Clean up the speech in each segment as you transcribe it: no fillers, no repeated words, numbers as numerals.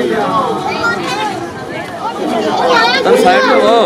تم سائڈ میں ہو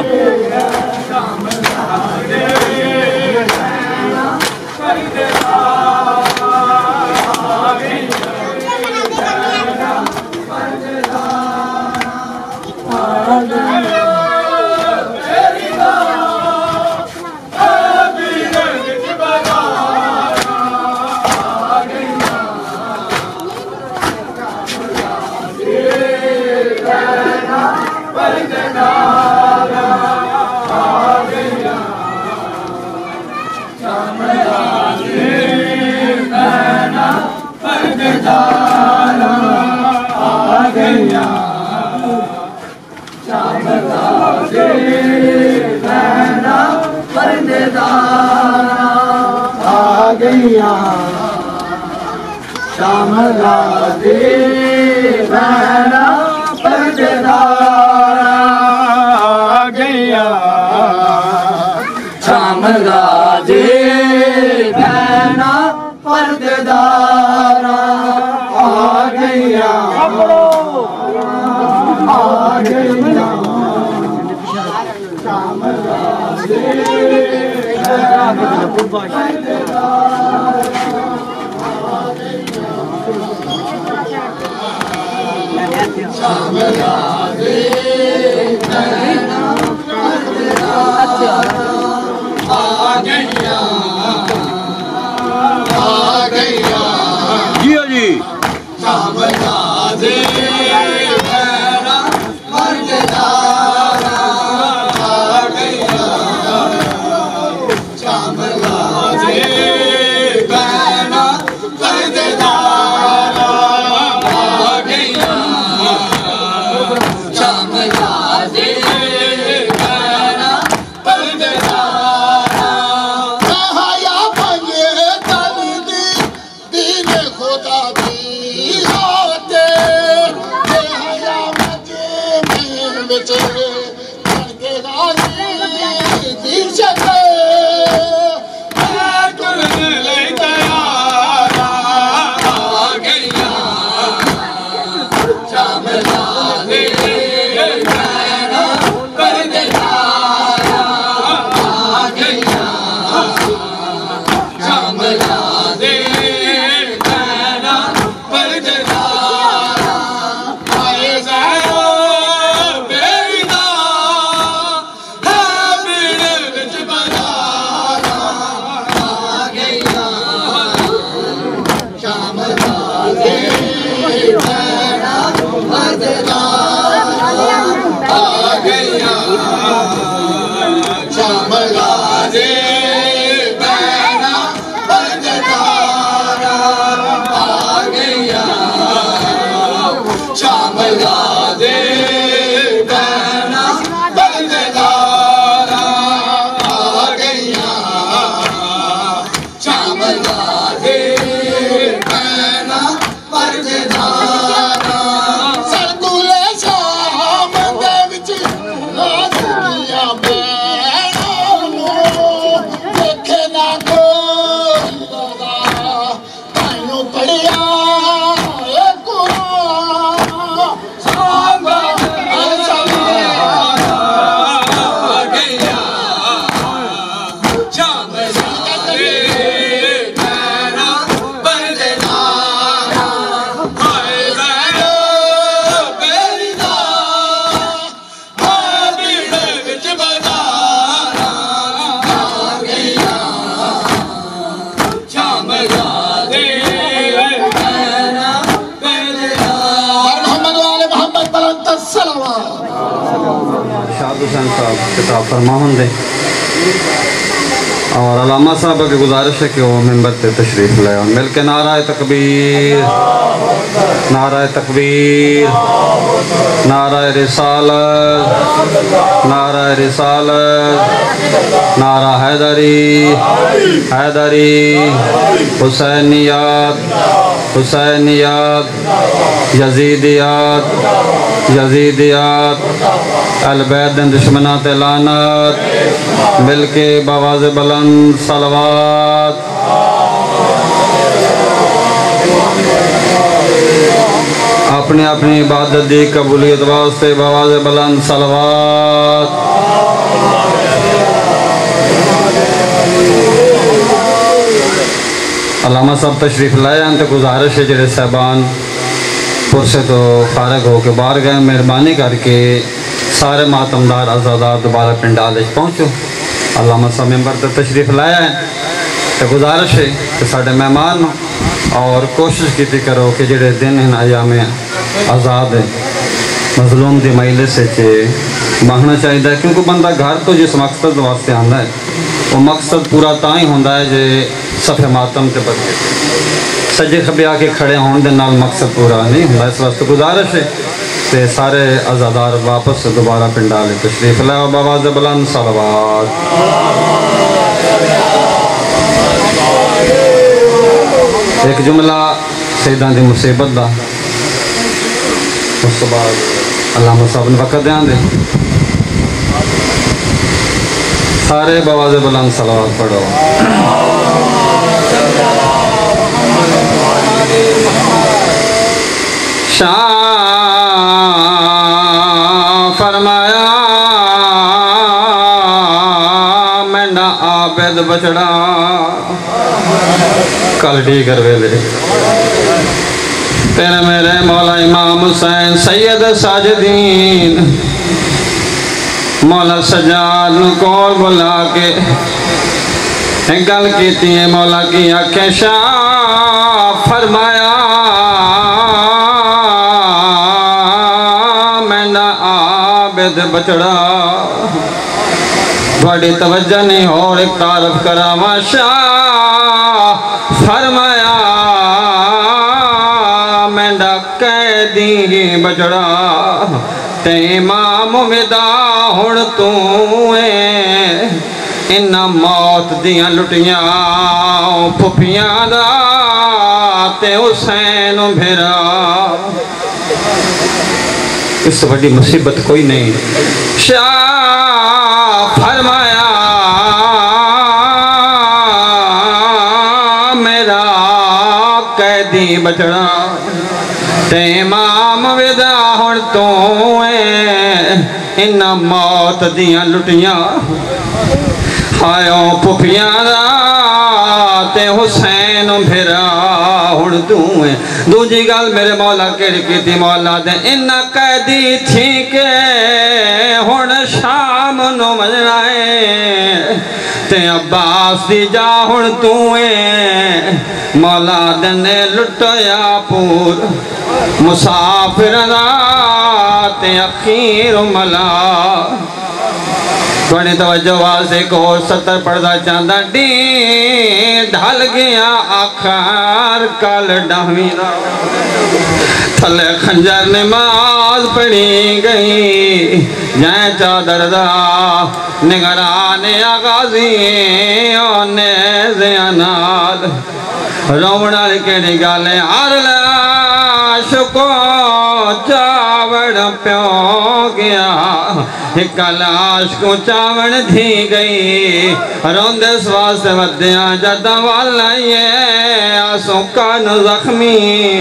شام غازی بہنا پردیدار آ گیا شام غازی بہنا پردیدار آ گیا آ گیا شام غازی بہنا پردیدار شام غازی بہنا پردیدار آ گیا آ گیا جی جی شام غازی بہنا پردیدار آ گیا شام غازی بہنا پردیدار آ گیا شام غازی بہنا پردیدار کہایا بھنگے تلدی دین خدا دی ہوتے کہایا مجھے میں بچے بھنگے غازی دی شکے شاد حسین صاحب کتاب فرما ہوں دے اور علامہ صاحب کی گزارش ہے کہ وہ ممبر پہ تشریف لائے اور مل کے نعرہ تکبیر نعرہ تکبیر نعرہ رسالت نعرہ رسالت نعرہ حیدری حیدری حسینیات حسینیات یزیدیات یزیدیات البید دشمنات لعنت مل کے بآواز بلند صلوات اپنی اپنی عبادت دی قبولیت واسطے بآواز بلند صلوات۔ علامہ صاحب تشریف لائے ہیں تو گزارش ہے جڑے صاحبان پرسے تو فارغ ہو کے باہر گئے، مہربانی کر کے سارے ماتمدار عزادار دوبارہ پنڈال پہنچو۔ علامہ صاحب ممبر تے تشریف لائے ہیں تو گزارش ہے کہ ساڑھے مہمان اور کوشش کیتی کرو کہ جڑے دن ہیں ایام آزاد ہیں مظلوم دی مجلس سے باہنا چاہیے، کیونکہ بندہ گھر تو جس مقصد واسطے آندا ہے وہ مقصد پورا تاں ہی ہوندا ہے جے صفحے ماتم تے بچے سجے کھبے آ کے کھڑے ہون دے نال مقصد پورا نہیں ہوندا۔ اس واسطے گزارش ہے کہ سارے عزادار واپس دوبارہ پنڈال تشریف لائے اور بآواز بلند صلوات۔ ایک جملہ سیدان دی مصیبت دا، اس کے بعد علامہ صاحب نے وقت دیاں دے، سارے بآواز بلند صلوات پڑھو۔ شاہ فرمایا مینڈا عابد بچڑا کل ڈیگر ویلے تیرے میرے مولا امام حسین سید ساجدین مولا سجاد نو کول بلا کے گل کیتی ہے، مولا کی آنکھیں شاہ فرمایا بچڑا بڑی توجہ نہیں اور ایک تعارف کراواں شاہ فرمایا مینڈا قیدی بچڑا تے امام ودا ہن تو انہاں موت دیاں لٹیاں پھپیاں دا تے حسین بھیرا، اس سے بڑی مصیبت کوئی نہیں۔ شاہ فرمایا میرا قیدی بچڑا تے امام ودا ہن تو انہاں موت دیاں لٹیاں ہائیوں پھپیاں دا تے حسین بھیرا ہن دوئے۔ دوجی گل میرے مولا کیڑی کیتی مولا دے انہاں قیدی تھی کہ ہن شام نو مجنائے تے عباس دی جا ہن توئے مولا دنے لٹیا پور مسافر دا تے اخیر ملا۔ تھوڑی توجہ واسے کو 70 پڑھدا چاندہ ڈین ڈھل گیا آخر کل ڈہویں دا تھلے خنجر نماز پڑھی گئی جائیں چادر دا نگران آغازی اونے زیانال رومڑا لکھنی گالیں عرلاش کو چاوڑ پیوں گیا ایک لاش کو چاوڑ دھی گئی روندے سواستے ودیاں جدہ والا یہ آسوں کان زخمی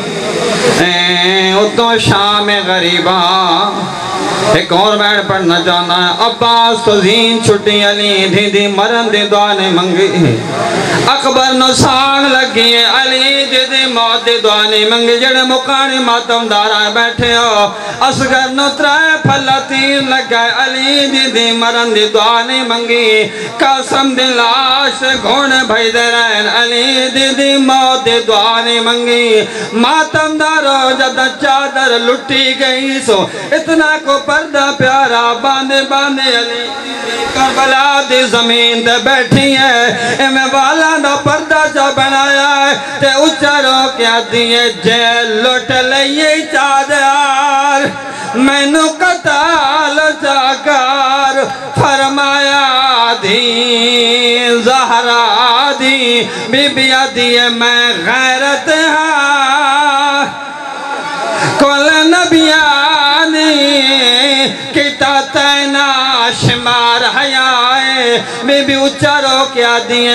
اتوں شام غریباں۔ ایک اور بیڑ پڑھنا چاہنا ہے عباس تو زین چھٹی علی دھی دی مرن دی دعانے منگی اکبر نو سان لگی علی دی موت دی دعانے منگی جڑے مقانی ماتم دارائے بیٹھے ہو اصغر نو ترائے پھلا تیر لگائے علی دی مرن دی دعانے منگی قاسم دی لاش گھوڑے بھائی دے رہن علی دی موت دی دعانے منگی ماتم دارو جدہ چادر لٹی گئی سو اتنا کو پردہ پیارا باندے باندے علی کربلا دی زمین تے بیٹھی ہے میں والا نہ پردہ جا بنایا ہے تے اچھرو کیا دیئے جیل لٹ لئیے چادر میں نو قتال جاکار فرمایا دی زہرا دی بی بیا دیئے میں غیرت ہاں کل نبیانی کتا تینا شمار حیائے بی بی اچھرو کیا دیئے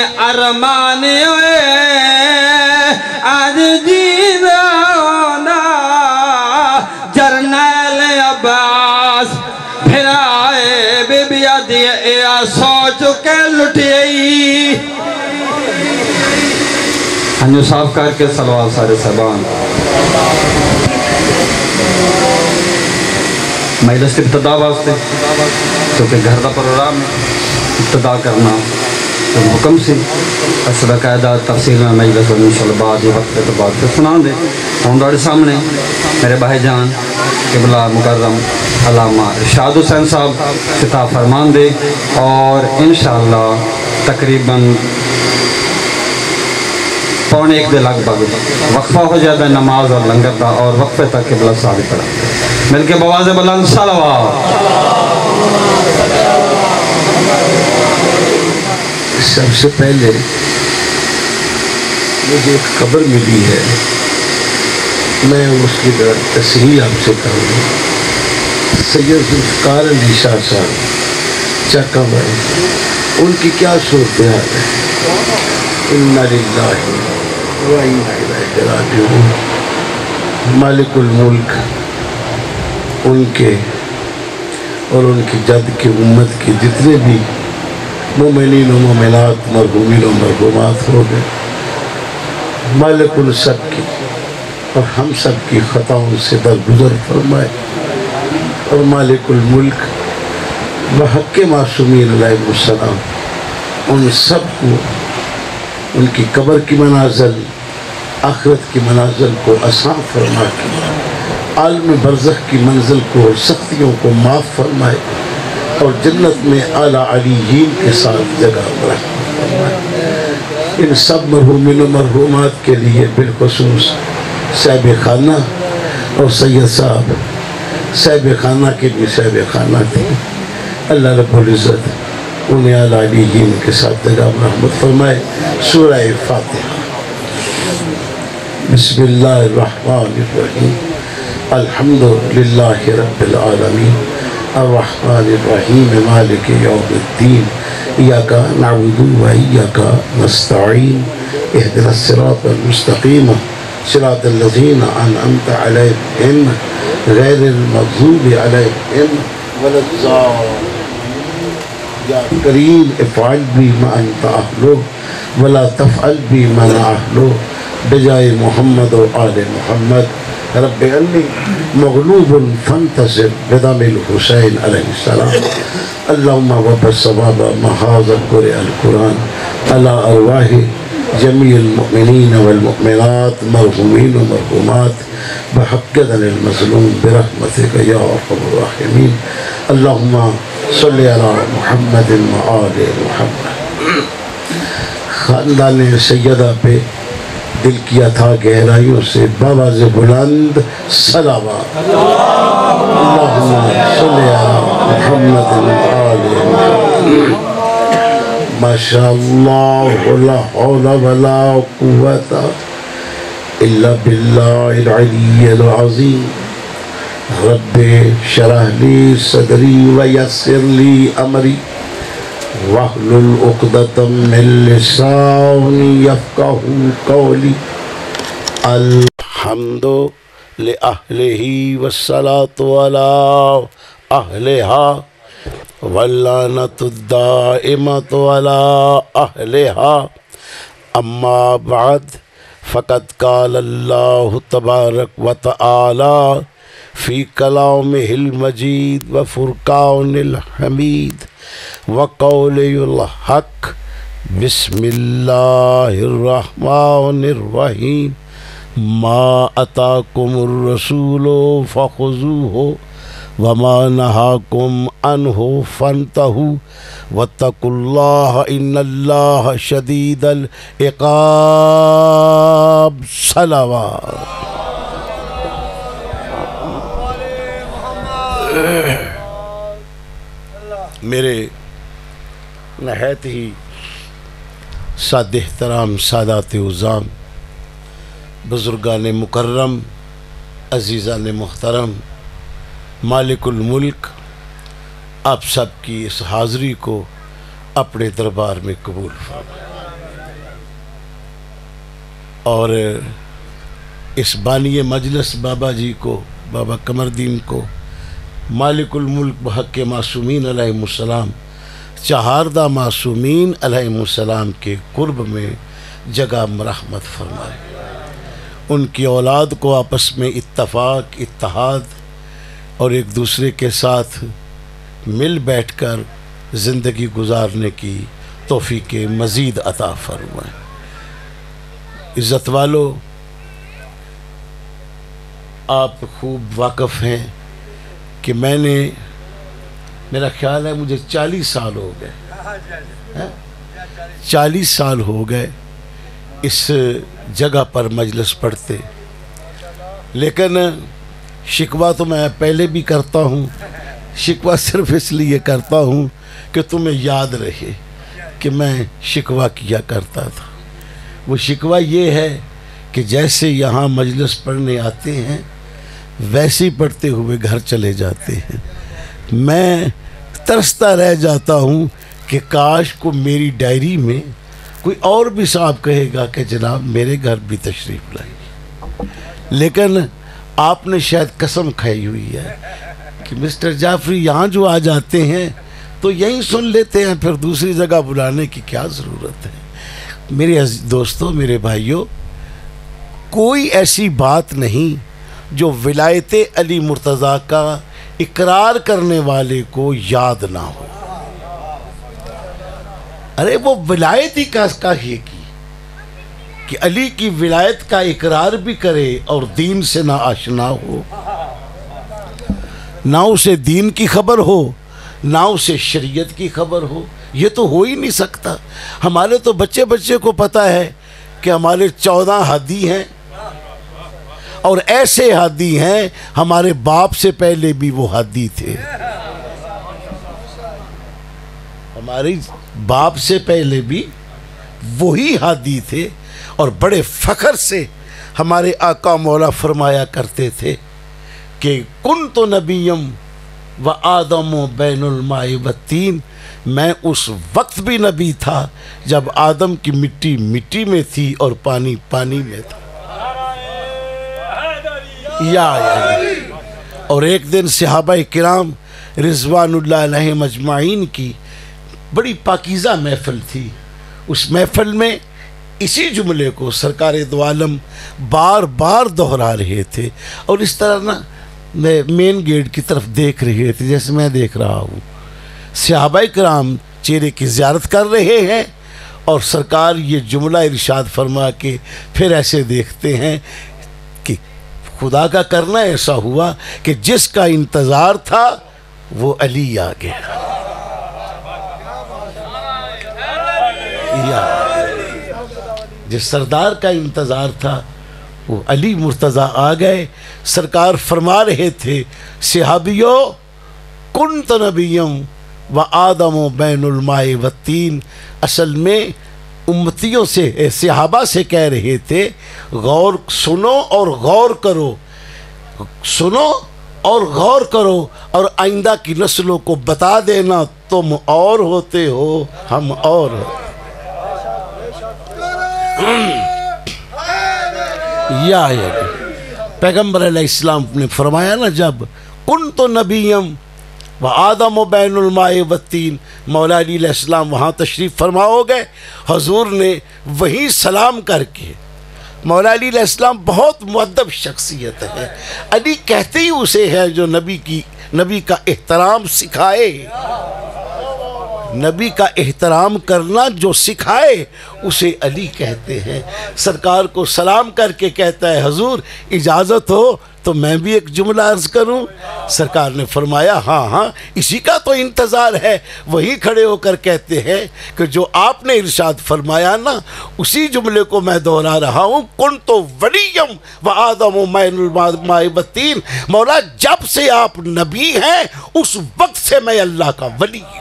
ارمانی ہوئے آج جیدہ ہونا پہلے عباس پھر آئے بی بی آدھی ایا سوچ کے لٹیئی ہنجو صاف کر کے صلوات سارے صحبان مجلس کی ابتدا واسطے کیونکہ گھر دا پروگرام ابتدا کرنا حکم سی اس باقاعدہ تفصیل میں مجلس اور انشاءاللہ بعد یہ وقت تو بعد پھر سنا دے ہم داڑے سامنے میرے بھائی جان قبلہ مکرم علامہ ارشاد حسین صاحب خطاب فرمان دے اور انشاءاللہ تقریباً پونے 1 دے لگ بھگ وقفہ ہو جائے بے نماز اور لنگر دا اور وقفے تک قبلہ صاحب پڑھا مل کے بواز بلند صلوات سب سے پہلے مجھے ایک خبر ملی ہے میں اس کی تصحیح آپ سے کروں سید ذوالفقار علی شاہ صاحب چکا بھائی ان کی کیا صورتحال ہے انا للہ و انا الیہ راجعون مالک الملک ان کے اور ان کی جد کی امت کی جتنے بھی مومنین و مومنات مرحومین و مرحومات ہو گئے مالک ان سب کی اور ہم سب کی خطاؤں سے درگزر فرمائے اور مالک الملک بحق معصومین علیہ السلام ان سب کو ان کی قبر کی منازل آخرت کی منازل کو آسان فرما کے عالم برزخ کی منزل کو اور سختیوں کو معاف فرمائے اور جنت میں اعلیٰ علیین کے ساتھ جگہ فرمائے ان سب مرحومین و مرحومات کے لیے بالخصوص صاحب خانہ اور سید صاحب صاحب خانہ کے بھی صاحب خانہ تھے اللہ رب العزت انہیں اعلیٰ علیین کے ساتھ جگہ رحمت فرمائے سورہ فاتحہ بسم اللہ الرحمن الرحیم الحمد للہ رب العالمین الرحمن الرحیم مالک یوم الدین ایاک نعبد و ایاک نستعین اہدنا الصراط المستقیم صراط الذین انعمت علیہم غیر المغضوب علیہم ولا الضالین یا کریم افعل بی ما انت اہلو ولا تفعل بی ما لا اہلو بجائے محمد و آل محمد رب انی مغلوب فانتصر بدم الحسین علیہ السلام اللہم وب الصواب محاذ قرئ القرآن علی ارواح جمیع المؤمنین والمؤمنات مرحومین و مرحومات بحق دل المظلوم برحمتک یا ارحم الراحمین اللہم صلی علی محمد و آل محمد خاندان سیدہ پہ دل کیا تھا گہرائیوں سے بآواز بلند صلوات اللہم صلی علی محمد و آل محمد ماشاءاللہ لا حول ولا قوت الا باللہ العلی العظیم رب شرح لی صدری ویسر لی امری وَاحْلُلْ عُقْدَةً مِّن لِّسَانِي يَفْقَهُوا قَوْلِي الحمد لِأَهْلِهِ وَالصَّلَاةُ عَلَىٰ أَهْلِهَا وَاللَّعْنَةُ الدَّائِمَةُ عَلَىٰ أَهْلِهَا أَمَّا بَعْدُ فَقَدْ قَالَ اللَّهُ تَبَارَكَ وَتَعَالَىٰ فِي كَلَامِهِ الْمَجِيدِ وَفُرْقَانِهِ الْحَمِيدِ وقول الحق بسم اللہ الرحمن الرحیم ما اتاکم الرسول فخذوه وما نہاکم عنہ فانتہوا واتقوا اللہ ان اللہ شدید العقاب صلوات میرے نہایت ہی ساد احترام سادات عظام بزرگان مکرم عزیزان محترم مالک الملک آپ سب کی اس حاضری کو اپنے دربار میں قبول فرمائے اور اس بانی مجلس بابا جی کو بابا قمر الدین کو मालिकुल मुल्क बहक़ मासूमीन अलैहिमुस्सलाम, चहारदा मासूमीन अलैहिमुस्सलाम के कुर्ब में जगह मरहमत फरमाए। उनकी औलाद को आपस में इत्तफ़ाक़, इत्तेहाद और एक दूसरे के साथ मिल बैठकर ज़िंदगी गुजारने की तौफ़ीक़ मज़ीद अता फरमाए। इज़्ज़त वालों, आप खूब वाक़फ़ हैं कि मेरा ख्याल है मुझे 40 साल हो गए, 40 साल हो गए इस जगह पर मजलिस पढ़ते, लेकिन शिकवा तो मैं पहले भी करता हूँ। शिकवा सिर्फ इसलिए करता हूँ कि तुम्हें याद रहे कि मैं शिकवा किया करता था। वो शिकवा ये है कि जैसे यहाँ मजलिस पढ़ने आते हैं वैसे ही पढ़ते हुए घर चले जाते हैं। मैं तरसता रह जाता हूँ कि काश को मेरी डायरी में कोई और भी साहब कहेगा कि जनाब मेरे घर भी तशरीफ़ लाइए, लेकिन आपने शायद कसम खाई हुई है कि मिस्टर जाफरी यहाँ जो आ जाते हैं तो यहीं सुन लेते हैं, फिर दूसरी जगह बुलाने की क्या ज़रूरत है। मेरे दोस्तों, मेरे भाइयों, कोई ऐसी बात नहीं जो विलायत अली मुर्तज़ा का इकरार करने वाले को याद ना हो। अरे वो विलायत ही का ही की कि अली की विलायत का इकरार भी करे और दीन से ना आशना हो, ना उसे दीन की खबर हो, ना उसे शरीयत की खबर हो। ये तो हो ही नहीं सकता। हमारे तो बच्चे बच्चे को पता है कि हमारे 14 हादी हैं, और ऐसे हादी हैं हमारे बाप से पहले भी वो हादी थे। हमारे बाप से पहले भी वही हादी थे, और बड़े फ़ख्र से हमारे आका मौला फरमाया करते थे कि कुन तो नबीयम व आदम बैनुल माए व तीन, मैं उस वक्त भी नबी था जब आदम की मिट्टी मिट्टी में थी और पानी पानी में था। या और एक दिन सहाबाए किराम रिज़वानुल्लाह अलैहिम अजमाइन की बड़ी पाकीज़ा महफ़िल थी। उस महफ़िल में इसी जुमले को सरकार दो आलम बार बार दोहरा रहे थे, और इस तरह ना मेन गेट की तरफ देख रहे थे जैसे मैं देख रहा हूँ। सहाबाए किराम चेहरे की ज़ियारत कर रहे हैं और सरकार ये जुमला इरशाद फरमा के फिर ऐसे देखते हैं कि खुदा का करना ऐसा हुआ कि जिसका इंतज़ार था वो अली आ गया। जिस सरदार का इंतज़ार था वो अली मुर्तज़ा आ गए। सरकार फरमा रहे थे, सहाबियों कुन्त नबिय्यम व आदम बैनुल माए व तीन। असल में उम्मतियों से, सहाबा से कह रहे थे, गौर सुनो और गौर करो, सुनो और गौर करो, और आइंदा की नस्लों को बता देना तुम और होते हो, हम और होते। या पैगम्बर अलैहिस्सलाम ने फरमाया ना, जब कुन तो नबीयम व आदम बैनुल माए व तीन, मौला अली अलैहिस्सलाम वहाँ तशरीफ़ फरमा हो गए। हुजूर ने वहीं सलाम करके, मौला अली अलैहिस्सलाम बहुत मुअद्दब शख्सियत है, अली कहते ही उसे है जो नबी का एहतराम सिखाए, नबी का एहतराम करना जो सिखाए उसे अली कहते हैं। सरकार को सलाम करके कहता है, हुजूर इजाज़त हो तो मैं भी एक जुमला अर्ज़ करूं। सरकार ने फरमाया, हाँ हाँ इसी का तो इंतज़ार है। वहीं खड़े होकर कहते हैं कि जो आपने इरशाद फरमाया ना, उसी जुमले को मैं दोहरा रहा हूँ, कुन तो वलियम व आदम बैनुल माए व तीन। मौला जब से आप नबी हैं उस वक्त से मैं अल्लाह का वली हूँ।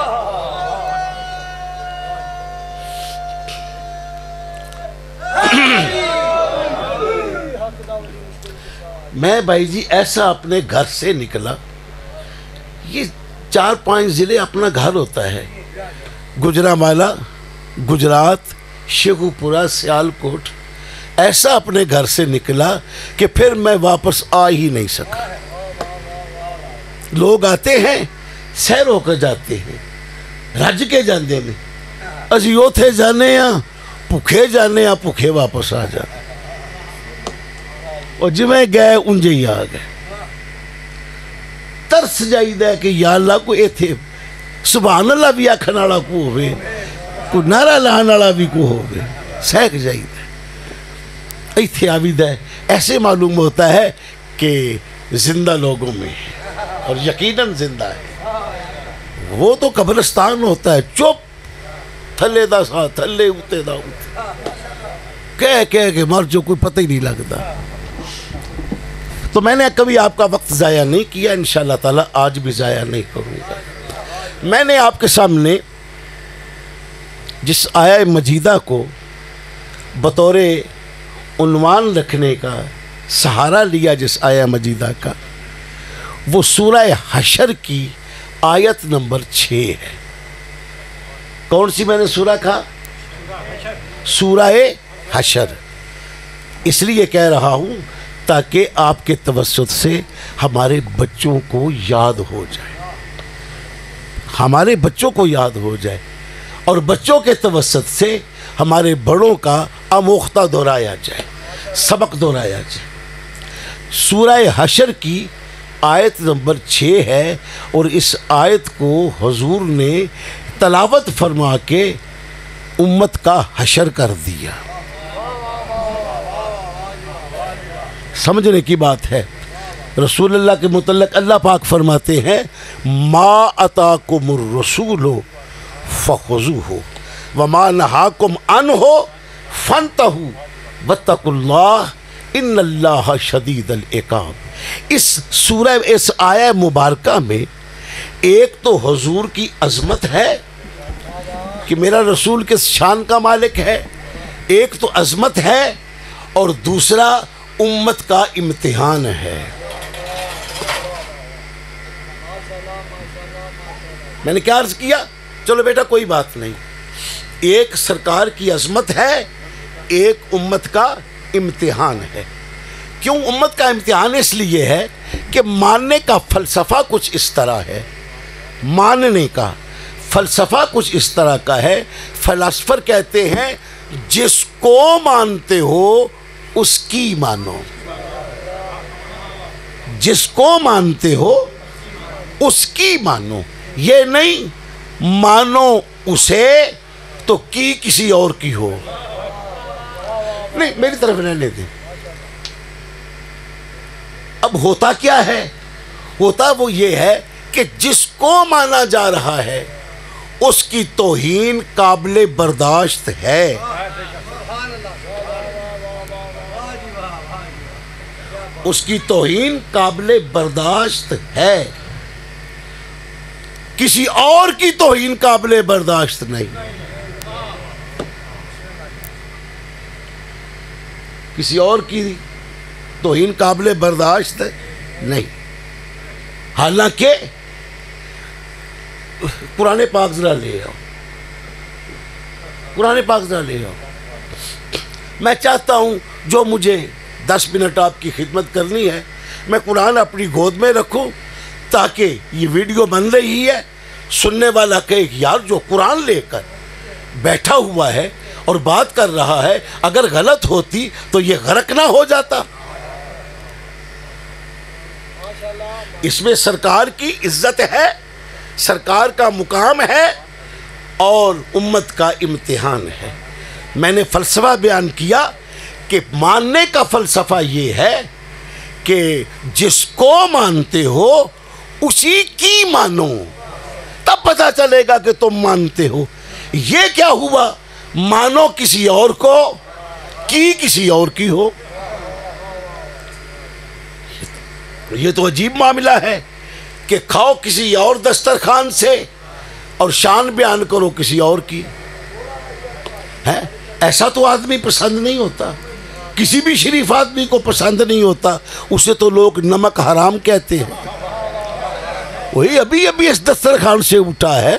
मैं भाई जी ऐसा अपने घर से निकला, ये 4-5 ज़िले अपना घर होता है, गुजरांवाला, गुजरात, शेखुपुरा, सियालकोट, ऐसा अपने घर से निकला कि फिर मैं वापस आ ही नहीं सका। لوگ آتے ہیں سیر ہو کر جاتے ہیں رج کے جاندے میں اسی اوتھے جانے ہاں بھوکے جانے ہاں بھوکے واپس آ جانے اور جویں گئے انجے ہی آ گئے ترس جائیدہ ہے کہ یا اللہ کو ایتھے سبحان اللہ بھی آکھن والا کو ہوئے کوئی نعرہ لانے والا بھی کو ہوئے سہک جائیدہ ہے ایتھے آویدہ ہے ایسے معلوم ہوتا ہے کہ زندہ لوگوں میں ہے اور یقیناً زندہ ہے وہ تو قبرستان ہوتا ہے چپ تھلے دا سا تھلے ہوتے دا ہوتے کہہ کہ مر جو کوئی پتہ ہی نہیں لگتا تو میں نے کبھی آپ کا وقت ضائع نہیں کیا انشاءاللہ تعالی آج بھی ضائع نہیں کروں گا میں نے آپ کے سامنے جس آیہ مجیدہ کو بطور عنوان رکھنے کا سہارا لیا جس آیہ مجیدہ کا وہ سورہ حشر کی آیت نمبر 6 ہے کون سی میں نے سورہ کہا سورہ حشر اس لیے کہہ رہا ہوں تاکہ آپ کے توسط سے ہمارے بچوں کو یاد ہو جائے ہمارے بچوں کو یاد ہو جائے اور بچوں کے توسط سے ہمارے بڑوں کا آموختہ دہرایا جائے سبق دہرایا جائے سورہ حشر کی آیت نمبر 6 ہے اور اس آیت کو حضور نے تلاوت فرما کے امت کا حشر کر دیا سمجھنے کی بات ہے رسول اللہ کے متعلق اللہ پاک فرماتے ہیں ما اتاکم الرسول فخذوہ وما نہاکم عنہ فانتہوا واتقوا اللہ ان اللہ شدید العقاب اس آیہ مبارکہ میں ایک تو حضور کی عظمت ہے کہ میرا رسول کس شان کا مالک ہے ایک تو عظمت ہے اور دوسرا امت کا امتحان ہے میں نے کیا عرض کیا چلو بیٹا کوئی بات نہیں ایک سرکار کی عظمت ہے ایک امت کا امتحان ہے کیوں امت کا امتحان اس لیے ہے کہ ماننے کا فلسفہ کچھ اس طرح ہے ماننے کا فلسفہ کچھ اس طرح کا ہے فلاسفر کہتے ہیں جس کو مانتے ہو اس کی مانو جس کو مانتے ہو اس کی مانو یہ نہیں مانو اسے تو کی کسی اور کی ہو نہیں میری طرف رہنے دیں اب ہوتا کیا ہے ہوتا وہ یہ ہے کہ جس کو مانا جا رہا ہے اس کی توہین قابل برداشت ہے اس کی توہین قابل برداشت ہے کسی اور کی توہین قابل برداشت نہیں کسی اور کی توہین قابل برداشت نہیں حالانکہ قرآن پاک ذرا لے آؤ قرآن پاک ذرا لے آؤ میں چاہتا ہوں جو مجھے 10 منٹ آپ کی خدمت کرنی ہے میں قرآن اپنی گود میں رکھوں تاکہ یہ ویڈیو بن رہی ہے سننے والا کہے یار جو قرآن لے کر بیٹھا ہوا ہے اور بات کر رہا ہے اگر غلط ہوتی تو یہ غرق نہ ہو جاتا اس میں سرکار کی عزت ہے سرکار کا مقام ہے اور امت کا امتحان ہے میں نے فلسفہ بیان کیا کہ ماننے کا فلسفہ یہ ہے کہ جس کو مانتے ہو اسی کی مانو تب پتہ چلے گا کہ تم مانتے ہو یہ کیا ہوا مانو کسی اور کو کی کسی اور کی ہو یہ تو عجیب معاملہ ہے کہ کھاؤ کسی اور دسترخوان سے اور شان بیان کرو کسی اور کی ہے ایسا تو آدمی پسند نہیں ہوتا کسی بھی شریف آدمی کو پسند نہیں ہوتا اسے تو لوگ نمک حرام کہتے ہیں وہی ابھی اس دسترخوان سے اٹھا ہے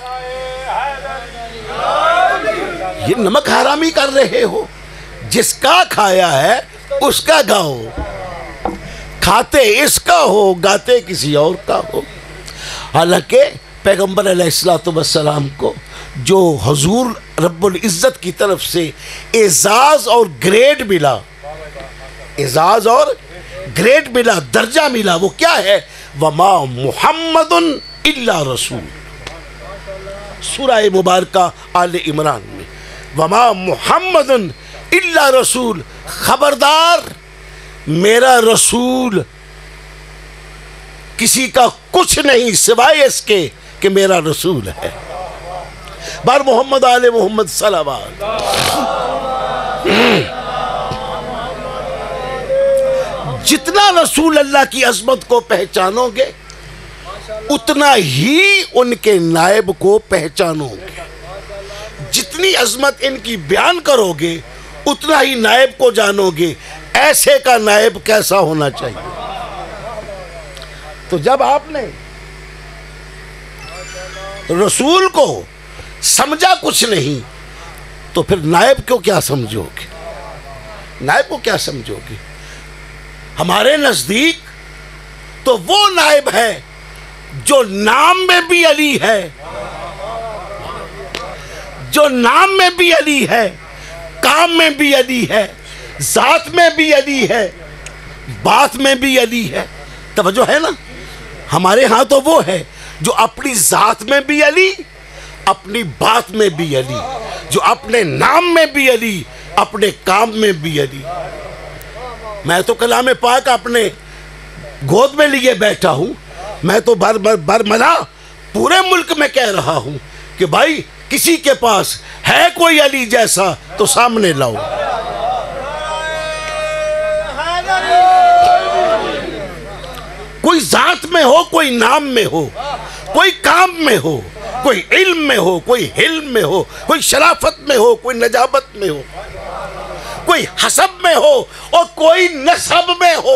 یہ نمک حرامی کر رہے ہو جس کا کھایا ہے اس کا گاؤ کھاتے اس کا ہو گاتے کسی اور کا ہو حالانکہ پیغمبر علیہ السلام کو جو حضور رب العزت کی طرف سے اعزاز اور گریڈ ملا، اعزاز اور گریڈ ملا، درجہ ملا، وہ کیا ہے؟ وما محمد الا رسول، سورہ مبارکہ آل عمران میں، وما محمد الا رسول، خبردار میرا رسول کسی کا کچھ نہیں سوائے اس کے کہ میرا رسول ہے۔ بار محمد آل محمد صلوات۔ جتنا رسول اللہ کی عظمت کو پہچانو گے اتنا ہی ان کے نائب کو پہچانو گے، جتنی عظمت ان کی بیان کرو گے اتنا ہی نائب کو جانو گے، ایسے کا نائب کیسا ہونا چاہیے۔ تو جب آپ نے رسول کو سمجھا کچھ نہیں تو پھر نائب کو کیا سمجھو گے؟ نائب کو کیا سمجھو گے؟ ہمارے نزدیک تو وہ نائب ہے جو نام میں بھی علی ہے، جو نام میں بھی علی ہے، کام میں بھی علی ہے، ذات میں بھی علی ہے، بات میں بھی علی ہے۔ توجہ ہے نا؟ ہمارے ہاں تو وہ ہے جو اپنی ذات میں بھی علی، اپنی بات میں بھی علی، جو اپنے نام میں بھی علی، اپنے کام میں بھی علی۔ میں تو کلام پاک اپنے گود میں لیے بیٹھا ہوں، میں تو برملا پورے ملک میں کہہ رہا ہوں کہ بھائی کسی کے پاس ہے کوئی علی جیسا تو سامنے لاؤ۔ کوئی ذات میں ہو، کوئی نام میں ہو، کوئی کام میں ہو، کوئی علم میں ہو، کوئی حلم میں ہو، کوئی شرافت میں ہو، کوئی نجابت میں ہو، کوئی حسب میں ہو اور کوئی نسب میں ہو۔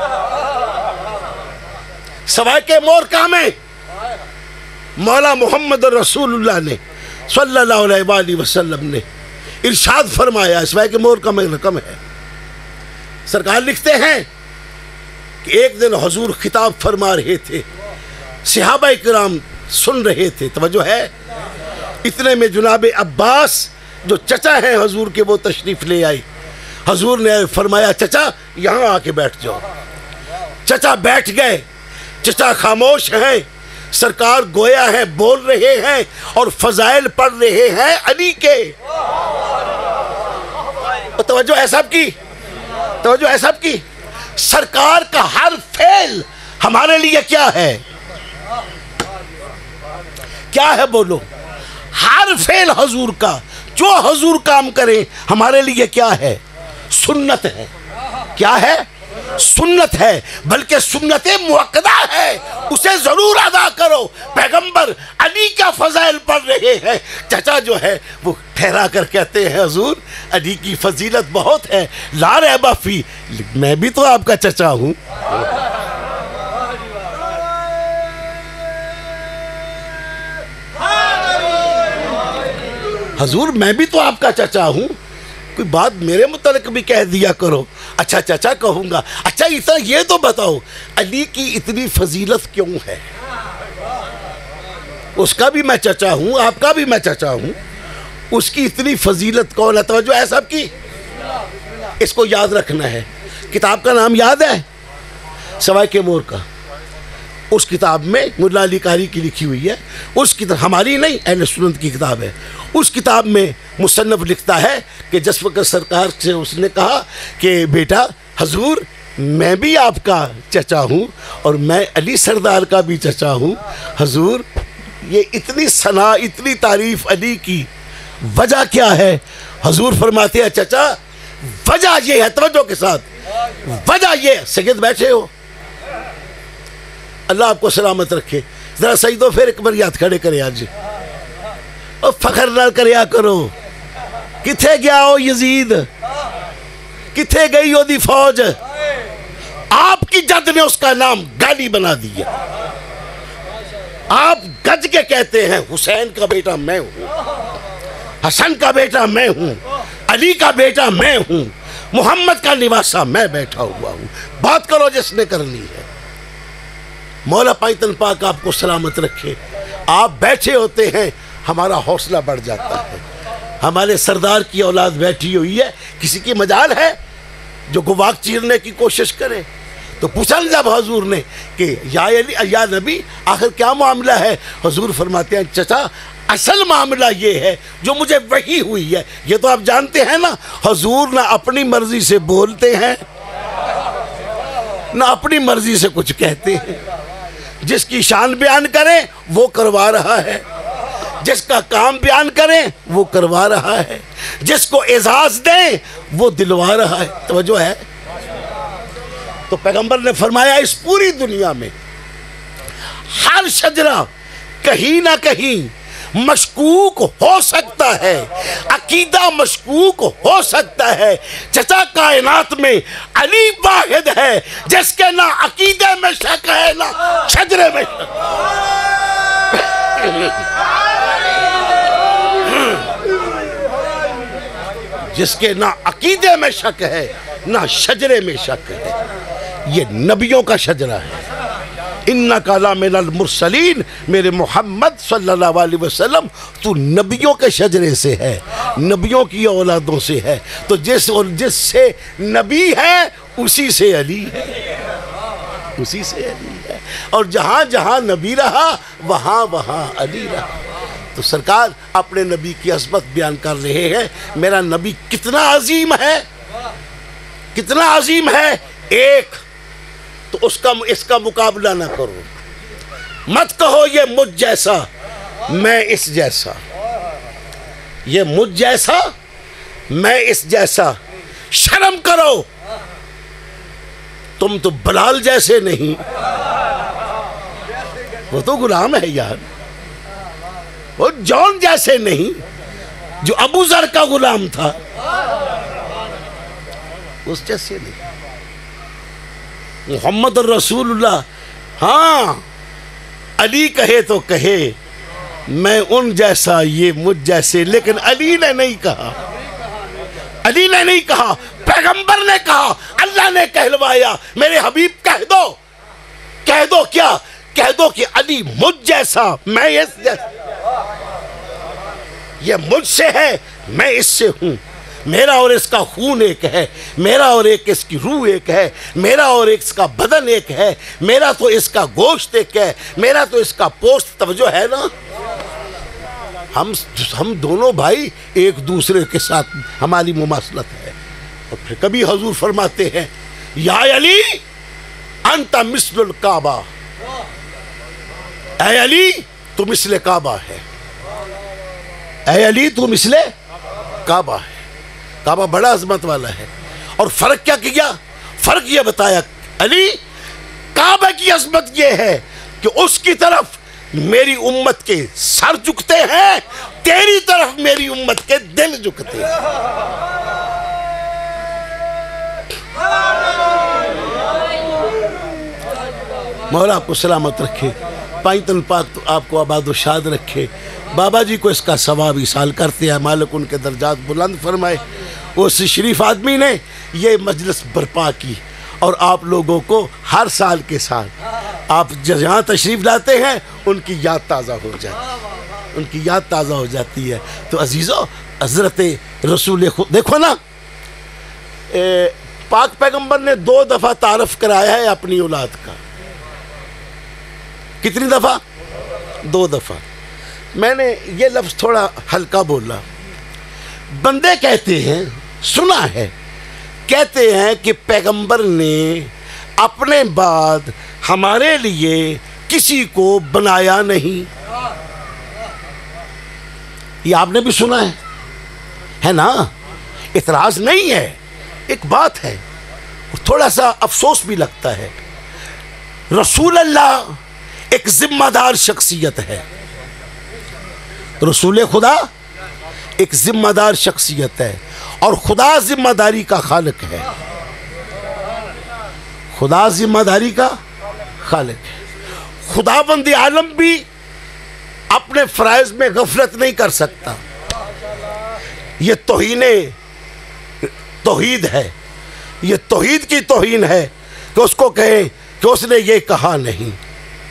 سوائے کے مورکہ میں مولا محمد رسول اللہ نے صلی اللہ علیہ وآلہ وسلم نے ارشاد فرمایا، سوائے کے مورکہ میں رقم ہے، سرکار لکھتے ہیں کہ ایک دن حضور خطاب فرما رہے تھے، صحابہ کرام سن رہے تھے، توجہ ہے، اتنے میں جناب عباس جو چچا ہیں حضور کے وہ تشریف لے آئی۔ حضور نے فرمایا چچا یہاں آ کے بیٹھ جاؤ۔ چچا بیٹھ گئے، چچا خاموش ہیں، سرکار گویا ہیں بول رہے ہیں اور فضائل پڑھ رہے ہیں علی کے۔ توجہ ہے سب کی، توجہ ہے سب کی۔ سرکار کا ہر فعل ہمارے لیے کیا ہے؟ کیا ہے بولو؟ ہر فعل حضور کا، جو حضور کام کریں ہمارے لیے کیا ہے؟ سنت ہے۔ کیا ہے؟ سنت ہے، بلکہ سنت مؤکدہ ہے، اسے ضرور ادا کرو۔ پیغمبر علی کا فضائل پڑھ رہے ہیں، چچا جو ہے وہ ٹھہرا کر کہتے ہیں حضور علی کی فضیلت بہت ہے، لا ریب فی، میں بھی تو آپ کا چچا ہوں۔ حضور میں بھی تو آپ کا چچا ہوں، کوئی بات میرے متعلق بھی کہہ دیا کرو۔ اچھا چچا کہوں گا، اچھا اتنا یہ تو بتاؤ علی کی اتنی فضیلت کیوں ہے؟ اس کا بھی میں چچا ہوں، آپ کا بھی میں چچا ہوں، اس کی اتنی فضیلت کون ہے؟ توجہ ہے سب کی، اس کو یاد رکھنا ہے۔ کتاب کا نام یاد ہے؟ سوائے کے مور کا۔ اس کتاب میں ملا علی قاری کی لکھی ہوئی ہے، اس کتاب ہماری نہیں، اہل سنت کی کتاب ہے۔ اس کتاب میں مصنف لکھتا ہے کہ جس وقت سرکار سے اس نے کہا کہ بیٹا حضور میں بھی آپ کا چچا ہوں اور میں علی سردار کا بھی چچا ہوں، حضور یہ اتنی ثنا اتنی تعریف علی کی وجہ کیا ہے؟ حضور فرماتے ہیں چچا وجہ یہ ہے، توجہ کے ساتھ، وجہ یہ، سید بیٹھے ہو، اللہ آپ کو سلامت رکھے، ذرا سجدوں پھر ایک بار یاد کھڑے کرے آج، اور فخر نہ کریا کرو، کتھے گیا ہو یزید، کتھے گئی ہو دی فوج، آپ کی جد نے اس کا نام گالی بنا دیا۔ آپ گج کے کہتے ہیں حسین کا بیٹا میں ہوں، حسن کا بیٹا میں ہوں، علی کا بیٹا میں ہوں، محمد کا نواسا میں بیٹھا ہوا ہوں، بات کرو جس نے کرنی ہے۔ مولا پائتن پاک آپ کو سلامت رکھے. آپ بیٹھے ہوتے ہیں ہمارا حوصلہ بڑھ جاتا ہے. ہمارے سردار کی اولاد بیٹھی ہوئی ہے, کسی کی مجال ہے جو گواک چیرنے کی کوشش کرے؟ تو پوچھا جب حضور نے کہ یا علی یا نبی آخر کیا معاملہ ہے؟ حضور فرماتے ہیں چچا اصل معاملہ یہ ہے جو مجھے وحی ہوئی ہے. یہ تو آپ جانتے ہیں نا, حضور نہ اپنی مرضی سے بولتے ہیں نہ اپنی مرضی سے کچھ کہتے ہیں. جس کی شان بیان کریں وہ کروا رہا ہے, جس کا کام بیان کریں وہ کروا رہا ہے, جس کو اعزاز دیں وہ دلوا رہا ہے. توجہ ہے؟ تو پیغمبر نے فرمایا اس پوری دنیا میں ہر شجرہ کہیں نہ کہیں مشکوک ہو سکتا ہے, عقیدہ مشکوک ہو سکتا ہے. چچا کائنات میں علی واحد ہے جس کے نہ عقیدے میں شک ہے نہ شجرے میں شک. جس کے نہ عقیدے میں شک ہے نہ شجرے میں شک ہے. یہ نبیوں کا شجرہ ہے. اِنَّكَ لَمِنَ الْمُرْسَلِينَ, میرے محمد صلی اللہ علیہ وسلم تو نبیوں کے شجرے سے ہے, نبیوں کی اولادوں سے ہے. تو جس سے نبی ہے اسی سے علی ہے, اسی سے علی ہے. اور جہاں جہاں نبی رہا وہاں وہاں علی رہا. تو سرکار اپنے نبی کی عظمت بیان کر رہے ہیں. میرا نبی کتنا عظیم ہے, کتنا عظیم ہے. ایک تو اس کا مقابلہ نہ کرو. مت کہو یہ مجھ جیسا میں اس جیسا, یہ مجھ جیسا میں اس جیسا. شرم کرو, تم تو بلال جیسے نہیں. وہ تو غلام ہے یار, وہ جون جیسے نہیں جو ابو ذر کا غلام تھا, اس جیسے نہیں. محمد الرسول اللہ. ہاں علی کہے تو کہے میں ان جیسا یہ مجھ جیسے, لیکن علی نے نہیں کہا, علی نے نہیں کہا, پیغمبر نے کہا, اللہ نے کہلوایا. میرے حبیب کہہ دو کیا کہہ دو کہ علی مجھ جیسا میں اس جیسا. یہ مجھ سے ہے میں اس سے ہوں. میرا اور اس کا خون ایک ہے, میرا اور ایک اس کی روح ایک ہے, میرا اور ایک اس کا بدن ایک ہے, میرا تو اس کا گوشت ایک ہے, میرا تو اس کا پوست. توجہ ہے نا؟ ہم دونوں بھائی ایک دوسرے کے ساتھ ہماری مماثلت ہے. اور پھر کبھی حضور فرماتے ہیں یا علی انت مثل الکعبہ, اے علی تو مثل کعبہ ہے, اے علی تو مثل کعبہ ہے. کعبہ بڑا عظمت والا ہے. اور فرق کیا کیا؟ فرق یہ بتایا علی کعبہ کی عظمت یہ ہے کہ اس کی طرف میری امت کے سر جھکتے ہیں, تیری طرف میری امت کے دل جھکتے ہیں. مولا آپ کو سلامت رکھے, پائتن پاک تو آپ کو آباد و شاد رکھے. بابا جی کو اس کا ثواب ایصال کرتے ہیں, مالک ان کے درجات بلند فرمائے. اس شریف آدمی نے یہ مجلس برپا کی اور آپ لوگوں کو ہر سال کے سال آپ جہاں تشریف لاتے ہیں ان کی یاد تازہ ہو جاتی, ان کی یاد تازہ ہو جاتی ہے. تو عزیزو حضرت رسول خود دیکھو نا, پاک پیغمبر نے 2 دفعہ تعارف کرایا ہے اپنی اولاد کا. کتنی دفعہ؟ 2 دفعہ. میں نے یہ لفظ تھوڑا ہلکا بولا. بندے کہتے ہیں, سنا ہے, کہتے ہیں کہ پیغمبر نے اپنے بعد ہمارے لیے کسی کو بنایا نہیں. یہ آپ نے بھی سنا ہے نا؟ اعتراض نہیں ہے, ایک بات ہے, تھوڑا سا افسوس بھی لگتا ہے. رسول اللہ ایک ذمہ دار شخصیت ہے, رسول خدا ایک ذمہ دار شخصیت ہے, اور خدا ذمہ داری کا خالق ہے. خدا ذمہ داری کا خالق ہے. خدا بند عالم بھی اپنے فرائض میں غفلت نہیں کر سکتا. یہ توحید ہے, یہ توحید کی توہین ہے کہ اس کو کہیں کہ اس نے یہ کہا نہیں.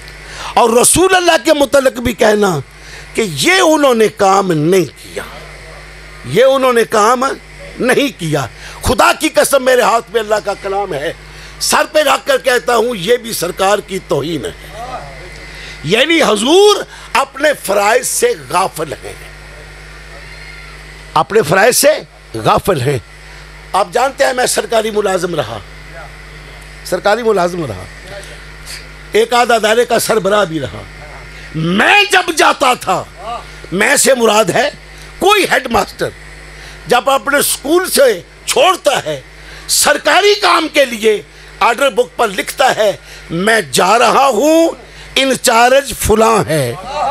اور رسول اللہ کے متعلق بھی کہنا کہ یہ انہوں نے کام نہیں کیا، یہ انہوں نے کام نہیں کیا۔ خدا کی قسم میرے ہاتھ میں اللہ کا کلام ہے، سر پہ رکھ کر کہتا ہوں یہ بھی سرکار کی توہین ہے۔ یعنی حضور اپنے فرائض سے غافل ہیں، اپنے فرائض سے غافل ہیں۔ آپ جانتے ہیں میں سرکاری ملازم رہا، سرکاری ملازم رہا، ایک آدھا ادارے کا سربراہ بھی رہا۔ میں جب جاتا تھا، میں سے مراد ہے کوئی ہیڈ ماسٹر جب اپنے سکول سے چھوڑتا ہے سرکاری کام کے لیے آرڈر بک پر لکھتا ہے میں جا رہا ہوں، انچارج فلاں ہے۔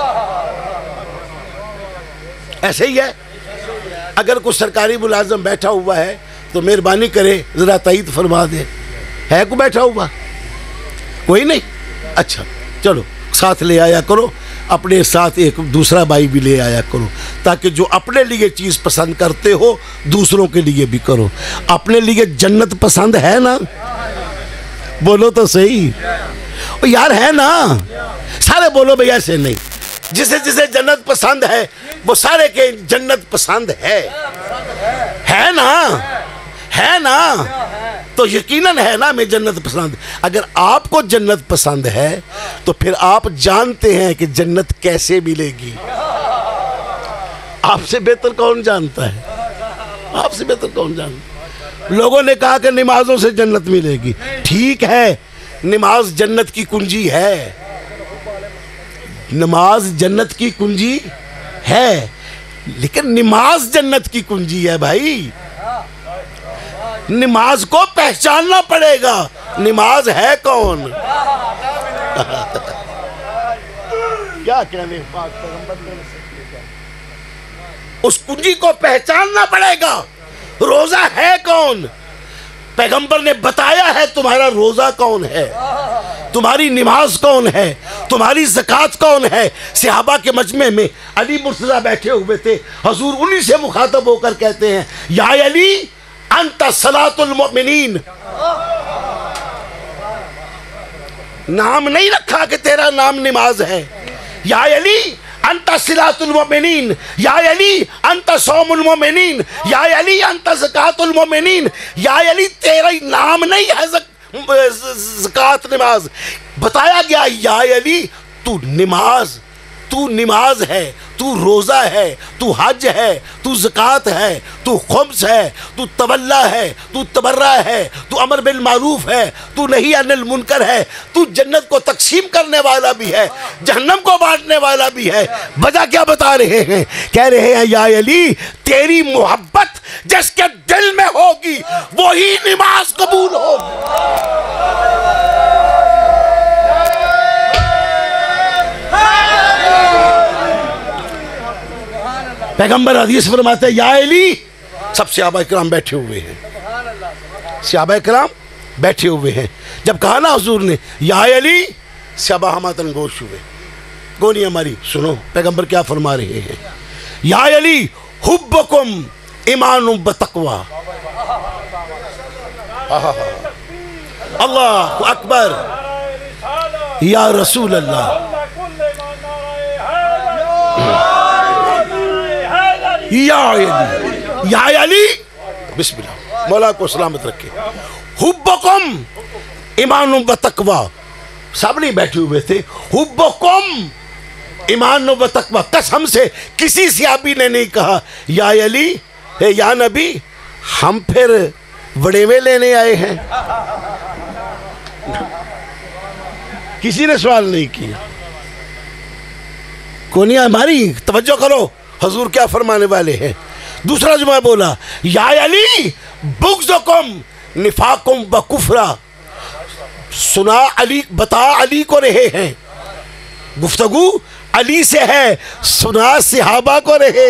ایسے ہی ہے۔ اگر کوئی سرکاری ملازم بیٹھا ہوا ہے تو مہربانی کرے ذرا تائید فرما دے، ہے کوئی بیٹھا ہوا؟ کوئی نہیں؟ اچھا چلو ساتھ لے آیا کرو، اپنے ساتھ ایک دوسرا بھائی بھی لے آیا کرو، تاکہ جو اپنے لیے چیز پسند کرتے ہو دوسروں کے لیے بھی کرو۔ اپنے لیے جنت پسند ہے نا؟ بولو تو صحیح یار، ہے نا؟ سارے بولو بھئی ایسے نہیں۔ جسے جسے جنت پسند ہے وہ سارے کے جنت پسند ہے نا؟ ہے نا؟ تو یقیناً ہے نا میں جنت پسند۔ اگر آپ کو جنت پسند ہے تو پھر آپ جانتے ہیں کہ جنت کیسے ملے گی۔ آپ سے بہتر کون جانتا ہے؟ آپ سے بہتر کون جانتا ہے؟ لوگوں نے کہا کہ نمازوں سے جنت ملے گی، ٹھیک ہے، نماز جنت کی کنجی ہے، نماز جنت کی کنجی ہے، لیکن نماز جنت کی کنجی ہے بھائی۔ نماز کو پہچاننا پڑے گا، نماز ہے کون؟ کیا کہنے اس کنجی کو پہچاننا پڑے گا۔ روزہ ہے کون؟ پیغمبر نے بتایا ہے تمہارا روزہ کون ہے، تمہاری نماز کون ہے، تمہاری زکوٰۃ کون ہے۔ صحابہ کے مجمع میں علی مرتضیٰ بیٹھے ہوئے تھے، حضور انہی سے مخاطب ہو کر کہتے ہیں یا علی انت صلاۃ المؤمنین۔ نام نہیں رکھا کہ تیرا نام نماز ہے۔ یا علی انت صلاۃ المؤمنین، یا علی انت صوم المؤمنین، یا علی انت زکوٰۃ المؤمنین۔ یا علی تیرا نام نہیں ہے زکوٰۃ نماز، بتایا گیا یا علی تو نماز ہے، تو روزہ ہے، تو حج ہے، تو زکوٰۃ ہے، تو خمس ہے، تو تولا ہے، تو تبرع ہے، تو امر بالمعروف ہے، تو نہی عن المنکر ہے، تو جنت کو تقسیم کرنے والا بھی ہے، جہنم کو بانٹنے والا بھی ہے۔ وجہ کیا بتا رہے ہیں؟ کہہ رہے ہیں یا علی تیری محبت جس کے دل میں ہوگی وہی نماز قبول ہوگی۔ پیغمبر حدیث فرماتے ہیں یا علی، سب صحابہ کرام بیٹھے ہوئے ہیں، صحابہ کرام بیٹھے ہوئے ہیں، جب کہا نا حضور نے یا علی، صحابہ ہماتن گوش ہوئے، گونی ہماری سنو پیغمبر کیا فرما رہے ہیں۔ یا علی حبکم ایمان بتقوی، اللہ اکبر، یا رسول اللہ، یا علی، بسم اللہ، مولا کو سلامت رکھے۔ حبکم ایمان و تقوی، سب نہیں بیٹھے ہوئے تھے، حبکم ایمان و تقوی، قسم سے کسی صحابی نے نہیں کہا یا علی یا نبی ہم پھر وڑیوے لینے آئے ہیں، کسی نے سوال نہیں کیا۔ کونی ہماری توجہ کرو، حضور کیا فرمانے والے ہیں۔ دوسرا جمعہ بولا یا علی بغضکم نفاقم و کفرا، سنا علی، بتا علی کو رہے ہیں، گفتگو علی سے ہے، سنا صحابہ کو رہے۔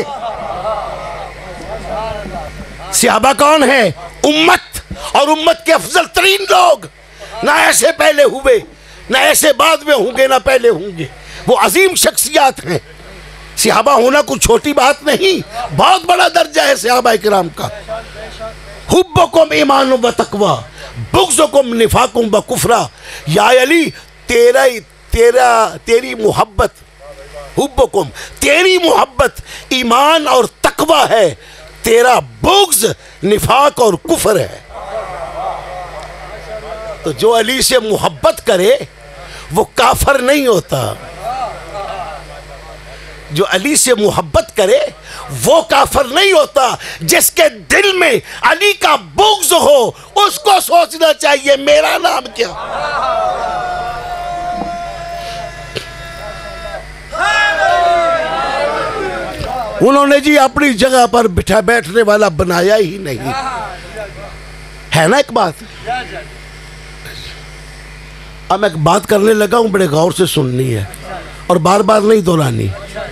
صحابہ کون ہے؟ امت، اور امت کے افضل ترین لوگ، نہ ایسے پہلے ہوئے نہ ایسے بعد میں ہوں گے نہ پہلے ہوں گے، وہ عظیم شخصیات ہیں۔ صحابہ ہونا کوئی چھوٹی بات نہیں، بہت بڑا درجہ ہے صحابہ کرام کا۔ حبکم ایمان و تقوی، بغضکم نفاقم و کفرا۔ یا علی تیری محبت، حبکم، تیری محبت ایمان اور تقوی ہے، تیرا بغض نفاق اور کفر ہے۔ تو جو علی سے محبت کرے وہ کافر نہیں ہوتا، جو علی سے محبت کرے وہ کافر نہیں ہوتا۔ جس کے دل میں علی کا بغض ہو اس کو سوچنا چاہیے میرا نام کیا۔ انہوں نے جی اپنی جگہ پر بیٹھنے والا بنایا ہی نہیں ہے نا۔ ایک بات اب میں ایک بات کرنے لگا ہوں، بڑے غور سے سننی ہے اور بار بار نہیں دہرانی۔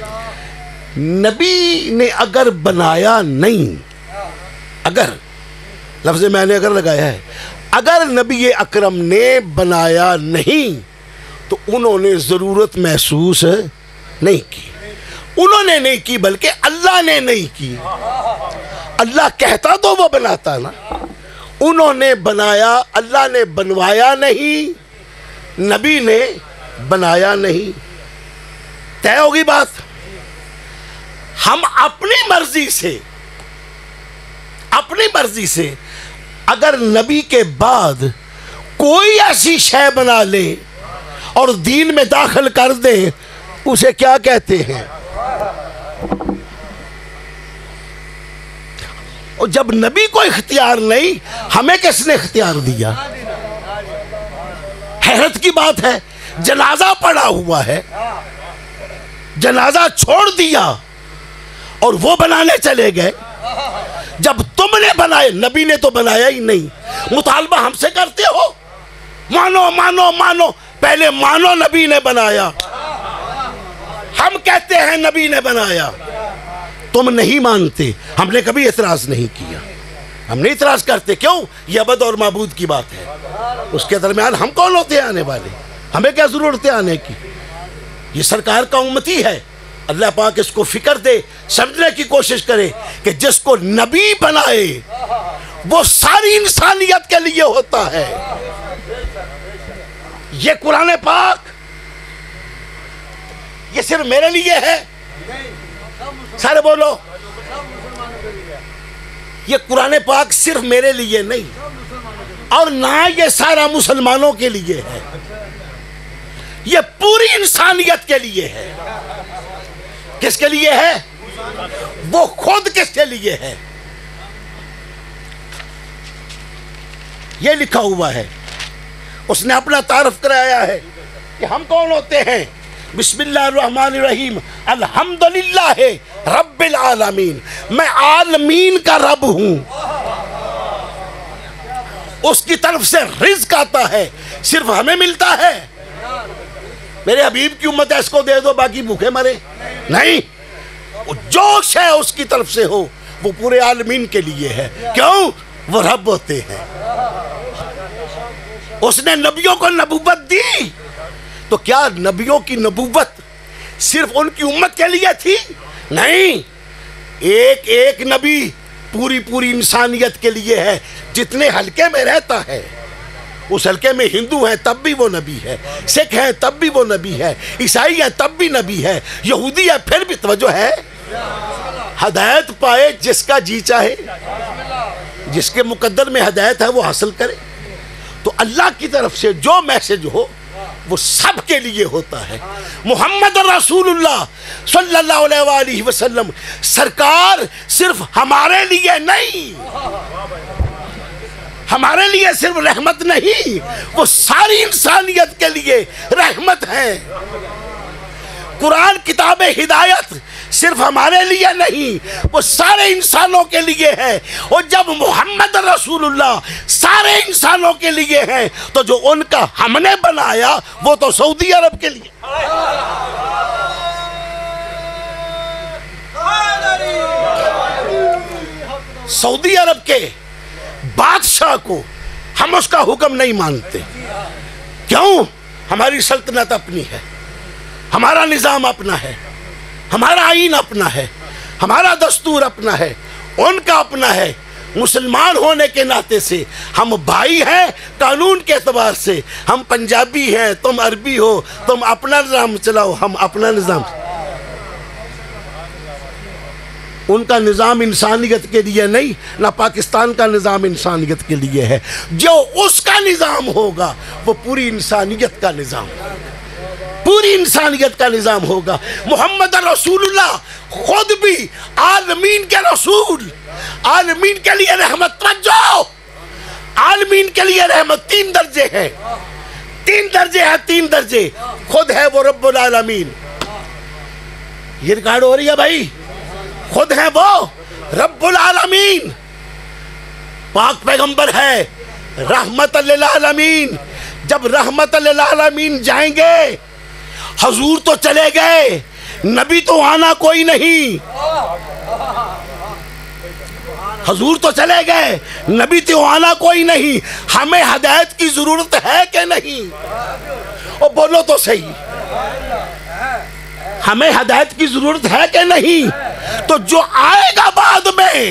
نبی نے اگر بنایا نہیں، اگر لفظ میں نے اگر لگایا ہے، اگر نبی اکرم نے بنایا نہیں تو انہوں نے ضرورت محسوس نہیں کی۔ انہوں نے نہیں کی بلکہ اللہ نے نہیں کی۔ اللہ کہتا تو وہ بناتا نا، انہوں نے بنایا، اللہ نے بنوایا نہیں، نبی نے بنایا نہیں۔ طے ہوگی بات۔ ہم اپنی مرضی سے اگر نبی کے بعد کوئی ایسی شے بنا لیں اور دین میں داخل کر دیں، اسے کیا کہتے ہیں؟ اور جب نبی کو اختیار نہیں، ہمیں کس نے اختیار دیا؟ حیرت کی بات ہے، جنازہ پڑا ہوا ہے، جنازہ چھوڑ دیا اور وہ بنانے چلے گئے۔ جب تم نے بنائے، نبی نے تو بنایا ہی نہیں۔ مطالبہ ہم سے کرتے ہو، مانو مانو مانو، پہلے مانو نبی نے بنایا۔ ہم کہتے ہیں نبی نے بنایا، تم نہیں مانتے۔ ہم نے کبھی اعتراض نہیں کیا، ہم نہیں اعتراض کرتے۔ کیوں؟ یہ عبد اور معبود کی بات ہے، اس کے درمیان ہم کون ہوتے ہیں آنے والے؟ ہمیں کیا ضرورت ہے آنے کی؟ یہ سرکار کا امتی ہے۔ اللہ پاک اس کو فکر دے، سمجھنے کی کوشش کرے کہ جس کو نبی بنائے وہ ساری انسانیت کے لیے ہوتا ہے۔ یہ قرآن پاک یہ صرف میرے لیے ہے؟ سارے بولو، یہ قرآن پاک صرف میرے لیے نہیں، اور نہ یہ سارا مسلمانوں کے لیے ہے، یہ پوری انسانیت کے لیے ہے۔ کس کے لیے ہے؟ وہ خود کس کے لیے ہے؟ یہ لکھا ہوا ہے، اس نے اپنا تعارف کرایا ہے کہ ہم کون ہوتے ہیں۔ بسم اللہ الرحمن الرحیم، الحمدللہ رب العالمین، میں عالمین کا رب ہوں۔ اس کی طرف سے رزق آتا ہے، صرف ہمیں ملتا ہے؟ میرے حبیب کی امت ہے، اس کو دے دو باقی بھوکے مرے؟ نہیں، جو شے اس کی طرف سے ہو وہ پورے عالمین کے لیے ہے۔ کیوں؟ وہ رب ہوتے ہیں۔ اس نے نبیوں کو نبوت دی، تو کیا نبیوں کی نبوت صرف ان کی امت کے لیے تھی؟ نہیں، ایک ایک نبی پوری انسانیت کے لیے ہے۔ جتنے حلقے میں رہتا ہے، اس حلقے میں ہندو ہیں تب بھی وہ نبی ہے، سکھ ہیں تب بھی وہ نبی ہے، عیسائی ہیں تب بھی نبی ہے، یہودی ہے پھر بھی توجہ ہے۔ ہدایت پائے جس کا جی چاہے، جس کے مقدر میں ہدایت ہے وہ حاصل کرے۔ تو اللہ کی طرف سے جو میسج ہو وہ سب کے لیے ہوتا ہے۔ محمد رسول اللہ صلی اللہ علیہ وآلہ وسلم سرکار صرف ہمارے لیے نہیں، ہمارے لیے صرف رحمت نہیں، وہ ساری انسانیت کے لیے رحمت ہے۔ قرآن کتاب ہدایت صرف ہمارے لیے نہیں، وہ سارے انسانوں کے لیے ہے۔ اور جب محمد رسول اللہ سارے انسانوں کے لیے ہیں تو جو ان کا ہم نے بنایا وہ تو سعودی عرب کے لیے۔ سعودی عرب کے بادشاہ کو ہم اس کا حکم نہیں مانتے۔ کیوں؟ ہماری سلطنت اپنی ہے، ہمارا نظام اپنا ہے، ہمارا آئین اپنا ہے، ہمارا دستور اپنا ہے، ان کا اپنا ہے۔ مسلمان ہونے کے ناطے سے ہم بھائی ہیں، قانون کے اعتبار سے ہم پنجابی ہیں، تم عربی ہو، تم اپنا نظام چلاؤ، ہم اپنا نظام۔ ان کا نظام انسانیت کے لیے نہیں، نہ پاکستان کا نظام انسانیت کے لیے ہے۔ جو اس کا نظام ہوگا وہ پوری انسانیت کا نظام، پوری انسانیت کا نظام ہوگا۔ محمد رسول اللہ خود بھی عالمین کے رسول، عالمین کے لیے رحمت، توجہ، عالمین کے لیے رحمت 3 درجے ہیں، 3 درجے ہیں، 3 درجے۔ خود ہے وہ رب العالمین، یہ ریکارڈ ہو رہی ہے بھائی، خود ہے وہ رب العالمین، پاک پیغمبر ہے رحمت للعالمین۔ جب رحمت للعالمین جائیں گے، حضور تو چلے گئے، نبی تو آنا کوئی نہیں، حضور تو چلے گئے، نبی تو آنا کوئی نہیں، ہمیں ہدایت کی ضرورت ہے کہ نہیں؟ او بولو تو صحیح، ہمیں ہدایت کی ضرورت ہے کہ نہیں؟ تو جو آئے گا بعد میں،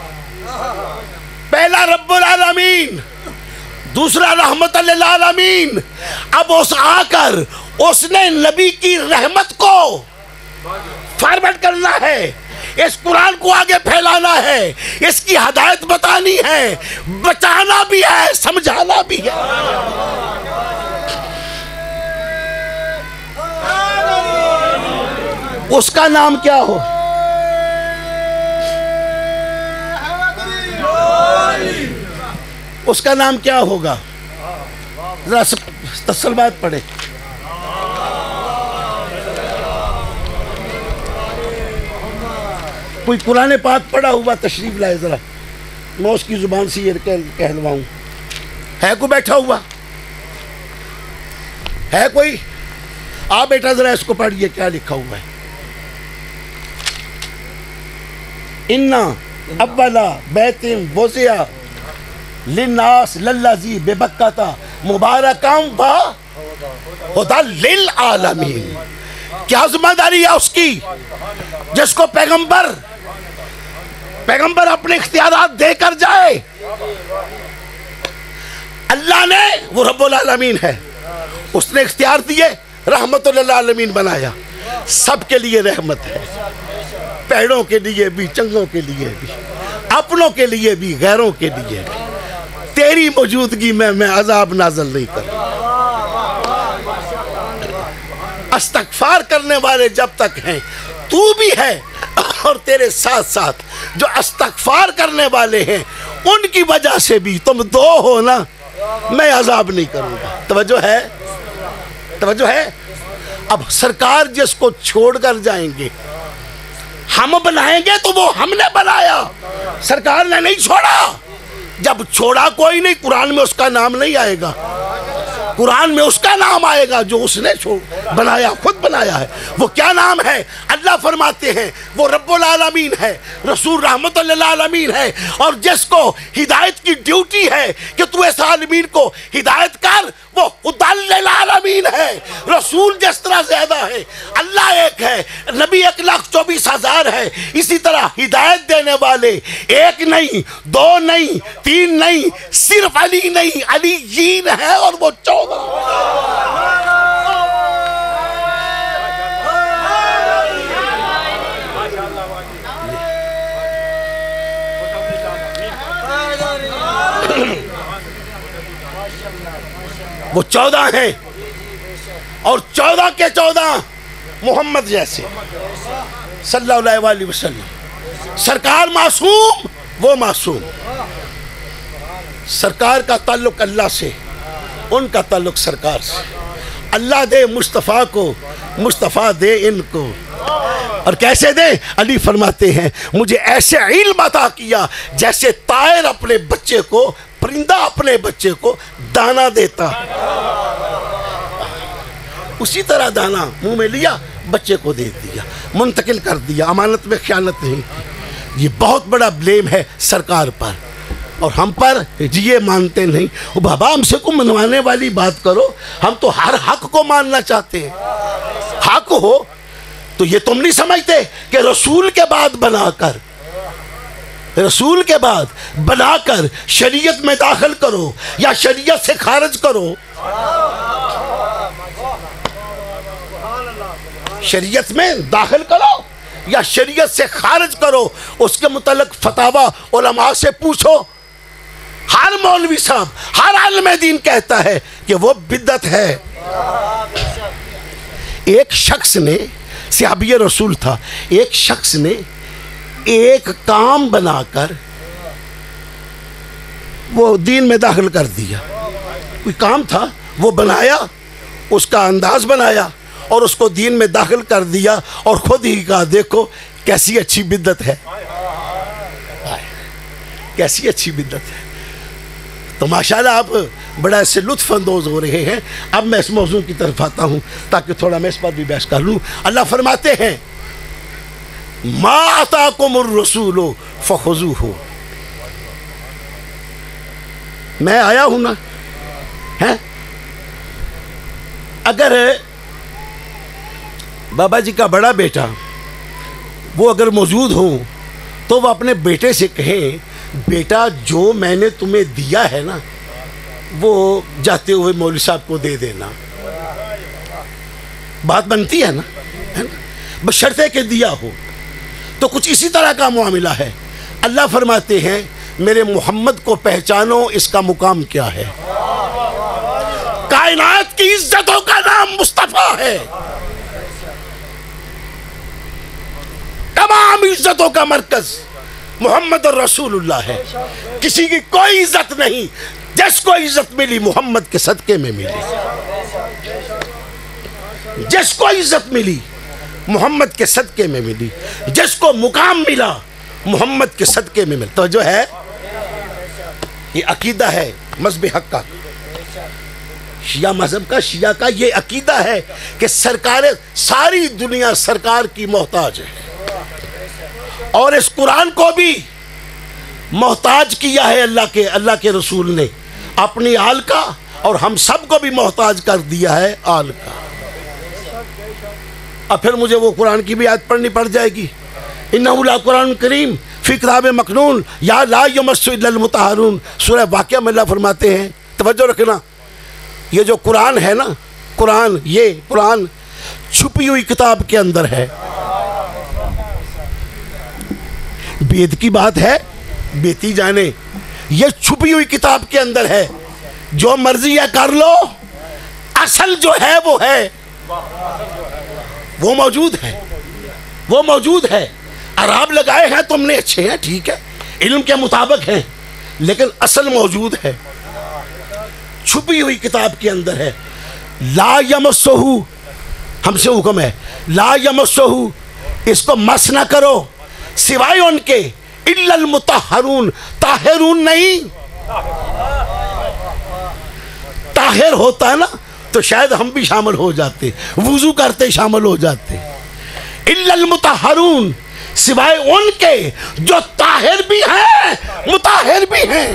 پہلا رب العالمین، دوسرا رحمت للعالمین، اب اس آ کر اس نے نبی کی رحمت کو فارورڈ کرنا ہے، اس قرآن کو آگے پھیلانا ہے، اس کی ہدایت بتانی ہے، بچانا بھی ہے، سمجھانا بھی ہے۔ اس کا نام کیا ہو؟ اس کا نام کیا ہوگا؟ ذرا تسلمات پڑھے۔ کوئی قرآن پاک پڑھا ہوا تشریف لائے، ذرا میں اس کی زبان سے یہ کہلواؤں۔ ہے کوئی بیٹھا ہوا؟ ہے کوئی؟ آ بیٹا ذرا اس کو پڑھیے، کیا لکھا ہوا ہے؟ اِنَّا اَوَّلَ بَيْتٍ وُضِعَ لِلنَّاسِ لَلَّذِي بِبَكَّةَ مُبَارَكًا وَهُدًى لِلْعَالَمِينَ۔ کیا ذمہ داری ہے اس کی؟ جس کو پیغمبر اپنے اختیارات دے کر جائے، اللہ نے، وہ رب العالمین ہے، اس نے اختیار دیے، رحمت للعالمین بنایا، سب کے لیے رحمت ہے، پیڑوں کے لیے بھی، چنگوں کے لیے بھی، اپنوں کے لیے بھی، غیروں کے لیے بھی۔ تیری موجودگی میں عذاب نازل نہیں کروں۔ استغفار کرنے والے جب تک ہیں، تو بھی ہے، اور تیرے ساتھ ساتھ جو استغفار کرنے والے ہیں، ان کی وجہ سے بھی تم دو ہو نا، میں عذاب نہیں کروں گا۔ توجہ ہے؟ توجہ ہے؟ اب سرکار جس کو چھوڑ کر جائیں گے، ہم بنائیں گے تو وہ ہم نے بنایا، سرکار نے نہیں چھوڑا۔ جب چھوڑا کوئی نہیں، قرآن میں اس کا نام نہیں آئے گا، قرآن میں اس کا نام آئے گا جو اس نے بنایا، خود بنایا ہے۔ وہ کیا نام ہے؟ اللہ فرماتے ہیں وہ رب العالمین ہے، رسول رحمت للعالمین ہے، اور جس کو ہدایت کی ڈیوٹی ہے کہ تو اس عالمین کو ہدایت کر، وہ ہدی للعالمین ہے۔ رسول جس طرح زیادہ ہے، اللہ ایک ہے، نبی 1,24,000 ہے، اسی طرح ہدایت دینے والے ایک نہیں، 2 نہیں، 3 نہیں، صرف علی نہیں، علیین ہے، اور وہ 14۔ وہ 14 ہیں، اور 14 کے 14 محمد جیسے صلی اللہ علیہ وسلم۔ سرکار معصوم، وہ معصوم۔ سرکار کا تعلق اللہ سے، ان کا تعلق سرکار سے۔ اللہ دے مصطفیٰ کو، مصطفیٰ دے ان کو۔ اور کیسے دے؟ علی فرماتے ہیں مجھے ایسے علم عطا کیا جیسے طائر اپنے بچے کو، پرندہ اپنے بچے کو دانا دیتا، اسی طرح دانا منہ میں لیا، بچے کو دے دیا، منتقل کر دیا، امانت میں خیانت نہیں کی۔ یہ بہت بڑا بلیم ہے سرکار پر، اور ہم پر یہ مانتے نہیں۔ وہ بابا ہم سے کو منوانے والی بات کرو، ہم تو ہر حق کو ماننا چاہتے ہیں۔ حق ہو تو یہ تم نہیں سمجھتے کہ رسول کے بعد بنا کر رسول کے بعد بنا کر شریعت میں داخل کرو یا شریعت سے خارج کرو. شریعت میں داخل کرو یا شریعت سے خارج کرو، اس کے متعلق فتاوی علماء سے پوچھو. ہر مولوی صاحب، ہر عالم دین کہتا ہے کہ وہ بدعت ہے. ایک شخص نے، صحابی رسول تھا، ایک شخص نے ایک کام بنا کر وہ دین میں داخل کر دیا. کوئی کام تھا وہ بنایا، اس کا انداز بنایا اور اس کو دین میں داخل کر دیا اور خود ہی کہا دیکھو کیسی اچھی بدعت ہے، کیسی اچھی بدعت ہے. تو ماشاءاللہ آپ بڑا ایسے لطف اندوز ہو رہے ہیں. اب میں اس موضوع کی طرف آتا ہوں تاکہ تھوڑا میں اس پر بھی بحث کر لوں. اللہ فرماتے ہیں ما آتاکم الرسول فخذوہ. میں آیا ہوں نا، اگر بابا جی کا بڑا بیٹا وہ اگر موجود ہو تو وہ اپنے بیٹے سے کہیں بیٹا جو میں نے تمہیں دیا ہے نا وہ جاتے ہوئے مولوی صاحب کو دے دینا. بات بنتی ہے نا، بشرطے کہ دیا ہو. تو کچھ اسی طرح کا معاملہ ہے. اللہ فرماتے ہیں میرے محمد کو پہچانو، اس کا مقام کیا ہے. کائنات کی عزتوں کا نام مصطفیٰ ہے، تمام عزتوں کا مرکز محمد الرسول اللہ ہے. کسی کی کوئی عزت نہیں، جس کو عزت ملی محمد کے صدقے میں ملی. جس کو عزت ملی محمد کے صدقے میں ملی، جس کو مقام ملا محمد کے صدقے میں ملا. تو جو ہے یہ عقیدہ ہے مذہب حق کا، شیعہ مذہب کا، شیعہ کا یہ عقیدہ ہے کہ سرکار ساری دنیا سرکار کی محتاج ہے، اور اس قرآن کو بھی محتاج کیا ہے اللہ کے رسول نے اپنی آل کا، اور ہم سب کو بھی محتاج کر دیا ہے آل کا. اب پھر مجھے وہ قرآن کی بھی آیت پڑھنی پڑ جائے گی، انہ لقرآن کریم فی کتاب مکنون یا لا یمسہ الا المطہرون. سورہ واقعہ میں اللہ فرماتے ہیں، توجہ رکھنا، یہ جو قرآن ہے نا، یہ قرآن چھپی ہوئی کتاب کے اندر ہے. بید کی بات ہے، بیتی جانے، یہ چھپی ہوئی کتاب کے اندر ہے. جو مرضی ہے کر لو، اصل جو ہے وہ ہے، وہ موجود ہے، وہ موجود ہے. عراب لگائے ہیں تم نے، اچھے ہیں، ٹھیک ہے، علم کے مطابق ہیں، لیکن اصل موجود ہے، چھپی ہوئی کتاب کے اندر ہے. لا یمسہ، ہم سے حکم ہے لا یمسہ، اس کو مس نہ کرو سوائے ان کے الا المطہرون، طاہرون نہیں. طاہر ہوتا ہے نا تو شاید ہم بھی شامل ہو جاتے، وضو کرتے شامل ہو جاتے. الا المطہرون، سوائے ان کے جو طاہر بھی ہیں مطہر بھی ہیں،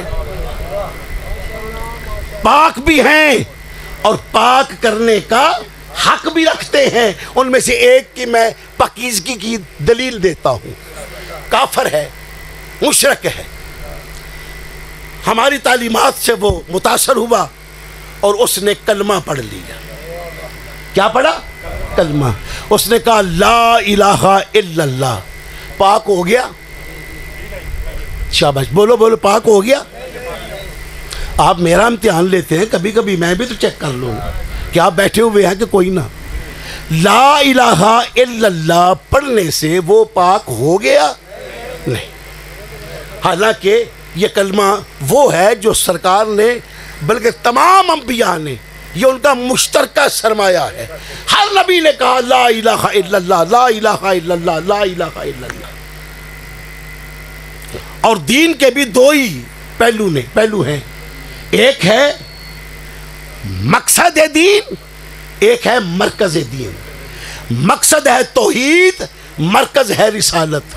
پاک بھی ہیں اور پاک کرنے کا حق بھی رکھتے ہیں. ان میں سے ایک کی میں پاکیزگی کی دلیل دیتا ہوں. کافر ہے، مشرک ہے، ہماری تعلیمات سے وہ متاثر ہوا اور اس نے کلمہ پڑھ لیا. کیا پڑھا؟ کلمہ. اس نے کہا لا الہ الا اللہ، پاک ہو گیا. شاباش، بولو بولو، پاک ہو گیا. آپ میرا امتحان لیتے ہیں، کبھی کبھی میں بھی تو چیک کر لوں کہ آپ بیٹھے ہوئے ہیں کہ کوئی نہ. لا الہ الا اللہ پڑھنے سے وہ پاک ہو گیا؟ نہیں. حالانکہ یہ کلمہ وہ ہے جو سرکار نے، بلکہ تمام انبیاء نے، یہ ان کا مشترکہ سرمایہ ہے. ہر نبی نے کہا لا الہ الا اللہ، لا الہ الا اللہ، لا الہ الا اللہ. اور دین کے بھی دو ہی پہلو ہیں، ایک ہے مقصد دین، ایک ہے مرکز دین. مقصد ہے توحید، مرکز ہے رسالت.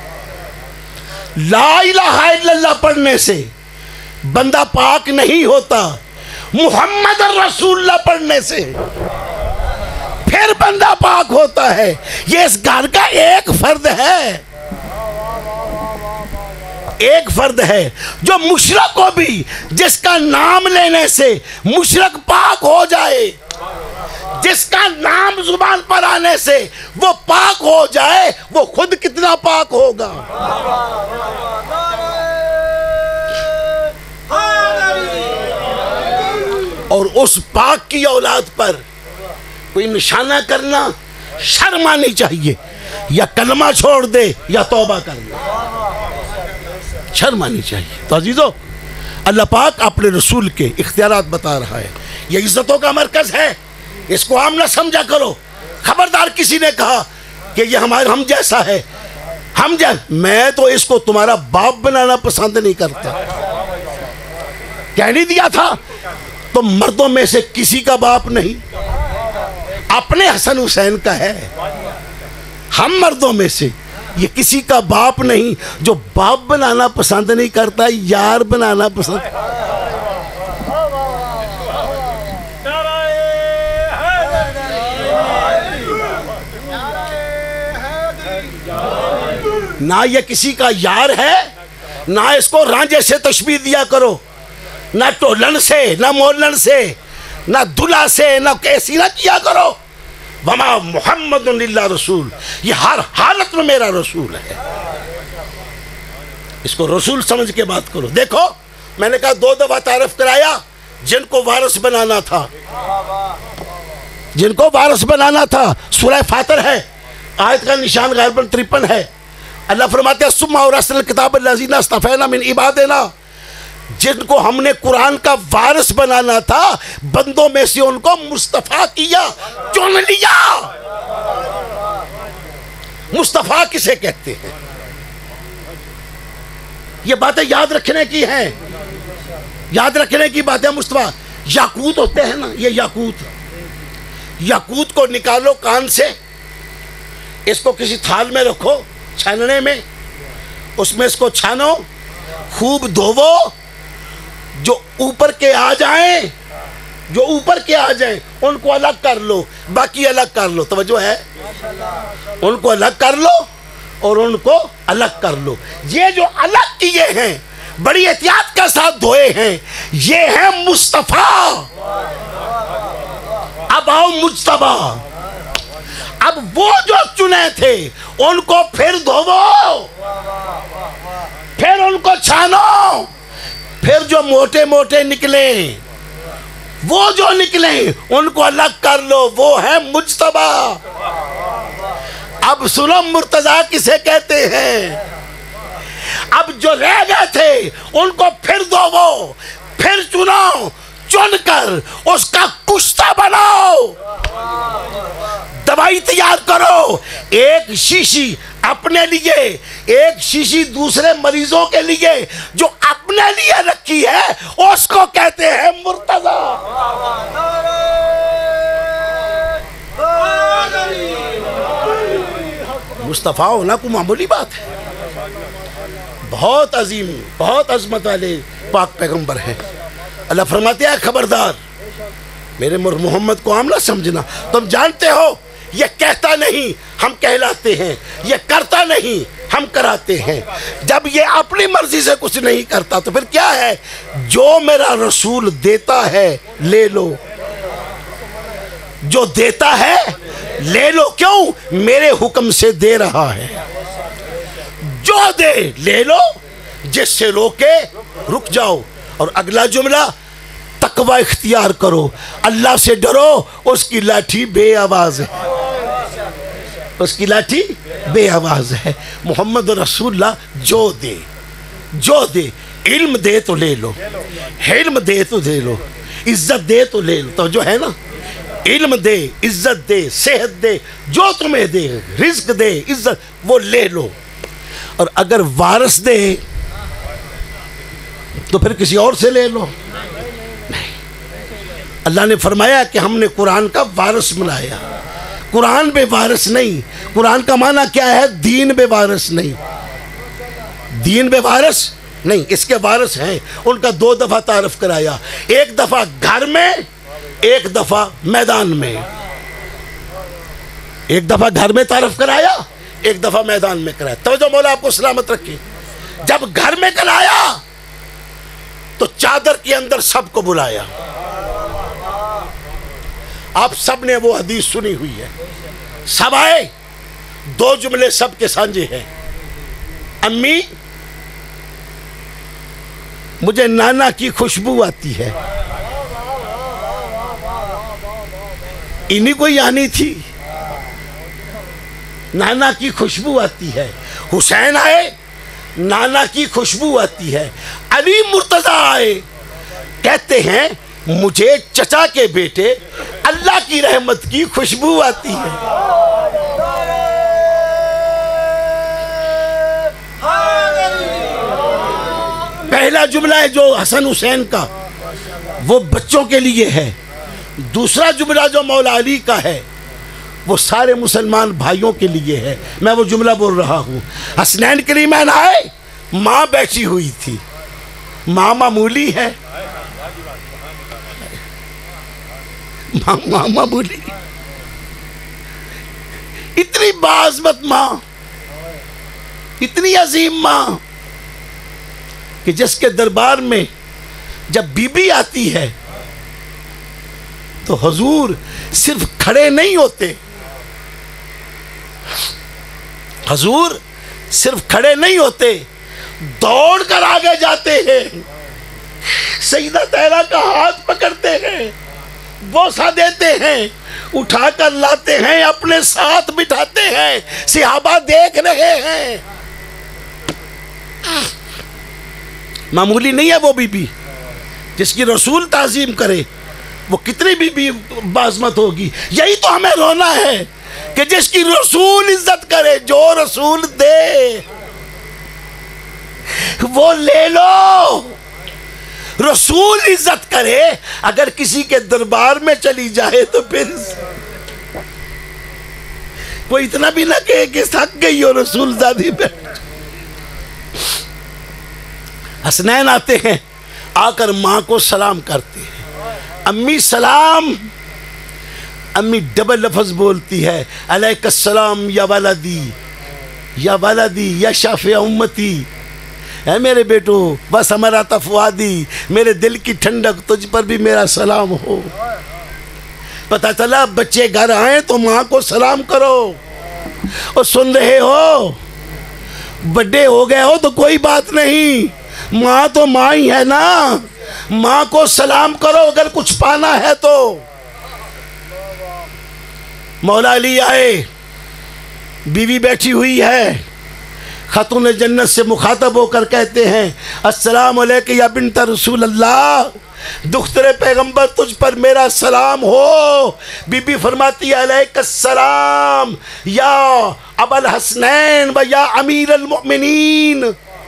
لا الہ الا اللہ پڑھنے سے بندہ پاک نہیں ہوتا، محمد الرسول اللہ پڑھنے سے پھر بندہ پاک ہوتا ہے. یہ اس گھر کا ایک فرد ہے. ایک فرد ہے جو مشرک کو بھی جس کا نام لینے سے مشرک پاک ہو جائے، جس کا نام زبان پر آنے سے وہ پاک ہو جائے، وہ خود کتنا پاک ہوگا۔ اور اس پاک کی اولاد پر کوئی نشانہ کرنا شرم آنی چاہیے، یا کلمہ چھوڑ دے یا توبہ کر لے، شرم آنی چاہیے۔ تو عزیزو، اللہ پاک اپنے رسول کے اختیارات بتا رہا ہے، یہ عزتوں کا مرکز ہے، اس کو عام نہ سمجھا کرو۔ خبردار کسی نے کہا کہ یہ ہم جیسا ہے، میں تو اس کو تمہارا باپ بنانا پسند نہیں کرتا، کہہ نہیں دیا تھا تم مردوں میں سے کسی کا باپ نہیں، اپنے حسن حسین کا ہے، ہم مردوں میں سے یہ کسی کا باپ نہیں، جو باپ بنانا پسند نہیں کرتا، یار بنانا پسند۔ نہ یہ کسی کا یار ہے، نہ اس کو رانجے سے تشبیہ دیا کرو، نہ ٹولن سے، نہ مولن سے، نہ دلہ سے، نہ کیسی نہ کیا کرو۔ وما محمد الا رسول، یہ ہر حالت میں میرا رسول ہے، اس کو رسول سمجھ کے بات کرو۔ دیکھو، میں نے کہا 2 دفعہ تعارف کرایا، جن کو وارث بنانا تھا، جن کو وارث بنانا تھا، سورہ فاطر ہے، آیت کا نشان غالباً 53 ہے۔ اللہ فرماتے ہیں ثم اورثنا الکتاب الذین اصطفینا من عبادنا، جن کو ہم نے قرآن کا وارث بنانا تھا، بندوں میں سے ان کو مصطفیٰ کیا، چن لیا۔ مصطفیٰ کسے کہتے ہیں؟ یہ باتیں یاد رکھنے کی ہیں، یاد رکھنے کی باتیں۔ مصطفیٰ یاقوت ہوتے ہیں نا، یہ یاقوت کو نکالو کان سے، اس کو کسی تھال میں رکھو چھاننے میں، اس میں اس کو چھانو، خوب دھوو، جو اوپر کے آ جائیں ان کو الگ کر لو، باقی الگ کر لو۔ توجہ ہے، ان کو الگ کر لو اور ان کو الگ کر لو۔ یہ جو الگ کیے ہیں، بڑی احتیاط کے ساتھ دھوئے ہیں، یہ ہیں مصطفیٰ۔ اب آؤ مجتبی، اب وہ جو چنے تھے ان کو پھر دھوو، پھر ان کو چھانو، پھر جو موٹے موٹے نکلیں، وہ جو نکلیں ان کو الگ کر لو، وہ ہے مجتبی۔ اب سنو مرتضیٰ کسے کہتے ہیں؟ اب جو رہ گئے تھے ان کو پھر دھوو، پھر چنو، چن کر اس کا کشتہ بناؤ، دوائی تیار کرو، ایک شیشی اپنے لیے، ایک شیشی دوسرے مریضوں کے لیے، جو اپنے لیے رکھی ہے اس کو کہتے ہیں مرتضیٰ۔ مصطفیٰ ہونا کوئی معمولی بات ہے، بہت عظیم، بہت عظمت والے پاک پیغمبر ہیں۔ اللہ فرماتے ہیں خبردار، میرے محمد کو عام نہ سمجھنا، تم جانتے ہو یہ کہتا نہیں ہم کہلاتے ہیں، یہ کرتا نہیں ہم کراتے ہیں۔ جب یہ اپنی مرضی سے کچھ نہیں کرتا تو پھر کیا ہے؟ جو میرا رسول دیتا ہے لے لو، جو دیتا ہے لے لو، کیوں؟ میرے حکم سے دے رہا ہے، جو دے لے لو، جس سے روکے رک جاؤ۔ اور اگلا جملہ، تقوی اختیار کرو، اللہ سے ڈرو، اس کی لاٹھی بے آواز ہے، اس کی لاٹھی بے آواز ہے۔ محمد رسول اللہ جو دے، علم دے تو لے لو، حلم دے تو لے لو، عزت دے تو لے لو۔ تو جو ہے نا، علم دے، عزت دے، صحت دے، جو تمہیں دے، رزق دے، عزت، وہ لے لو۔ اور اگر وارث دے تو پھر کسی اور سے لے لو۔ اللہ نے فرمایا کہ ہم نے قرآن کا وارث بنایا، قرآن بے وارث نہیں۔ قرآن کا معنی کیا ہے؟ دین بے وارث نہیں، دین بے وارث نہیں، اس کے وارث ہیں۔ ان کا 2 دفعہ تعارف کرایا، ایک دفعہ گھر میں، ایک دفعہ میدان میں، ایک دفعہ گھر میں تعارف کرایا، ایک دفعہ میدان میں کرایا۔ توجہ مولا آپ کو سلامت رکھے۔ جب گھر میں کل آیا تو چادر کے اندر سب کو بلایا. آپ سب نے وہ حدیث سنی ہوئی ہے. سب آئے, 2 جملے سب کے سانجے ہیں. امی مجھے نانا کی خوشبو آتی ہے. انہی کو ہی آنی تھی. نانا کی خوشبو آتی ہے. حسین آئے, نانا کی خوشبو آتی ہے. علی مرتضی آئے, کہتے ہیں مجھے چچا کے بیٹے اللہ کی رحمت کی خوشبو آتی ہے. پہلا جملہ ہے جو حسن حسین کا, وہ بچوں کے لیے ہے. دوسرا جملہ جو مولا علی کا ہے وہ سارے مسلمان بھائیوں کے لیے ہے. میں وہ جملہ بول رہا ہوں. حسنین کریمین آئے, ماں بیٹھی ہوئی تھی. ماں معمولی ہے, ماں معمولی, اتنی باعظمت ماں, اتنی عظیم ماں کہ جس کے دربار میں جب بی بی آتی ہے تو حضور صرف کھڑے نہیں ہوتے, حضور صرف کھڑے نہیں ہوتے, دوڑ کر آگے جاتے ہیں. سیدہ طہرہ کا ہاتھ پکڑتے ہیں, بوسہ دیتے ہیں, اٹھا کر لاتے ہیں, اپنے ساتھ بٹھاتے ہیں. صحابہ دیکھ رہے ہیں. معمولی نہیں ہے وہ بی بی جس کی رسول تعظیم کرے. وہ کتنی بی باعظمت ہوگی. یہی تو ہمیں رونا ہے کہ جس کی رسول عزت کرے, جو رسول دے وہ لے لو. رسول عزت کرے, اگر کسی کے دربار میں چلی جائے تو پھر کوئی اتنا بھی نہ کہے کہ تھک گئی ہو رسول زادی پہ. حسنین آتے ہیں, آ کر ماں کو سلام کرتے ہیں. امی سلام. امی ڈبل لفظ بولتی ہے, علیک السلام یا ولدی, یا ولدی یا شافع امتی. اے میرے بیٹو, بس ہمارا تفوادی, میرے دل کی ٹھنڈک, تجھ پر بھی میرا سلام ہو. پتہ چلا بچے گھر آئیں تو ماں کو سلام کرو. اور سن رہے ہو, بڑے ہو گئے ہو تو کوئی بات نہیں, ماں تو ماں ہی ہے نا. ماں کو سلام کرو اگر کچھ پانا ہے تو. مولا علی آئے, بیوی بیٹھی ہوئی ہے. خاتون جنت سے مخاطب ہو کر کہتے ہیں, السلام علیکم یا بنت رسول اللہ, دختر پیغمبر تجھ پر میرا سلام ہو. بی بی فرماتی ہے, علیک السلام یا ابا الحسنین و یا امیر المؤمنین.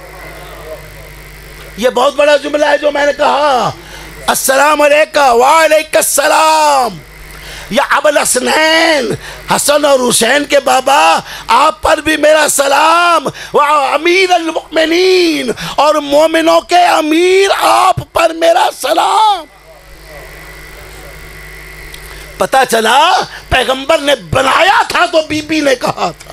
یہ بہت بڑا جملہ ہے جو میں نے کہا. السلام علیکم وعلیکم السلام یا ابا الحسنین, حسن اور حسین کے بابا, آپ پر بھی میرا سلام. امیر المؤمنین, اور مومنوں کے امیر, آپ پر میرا سلام. پتہ چلا پیغمبر نے بنایا تھا تو بی بی نے کہا تھا.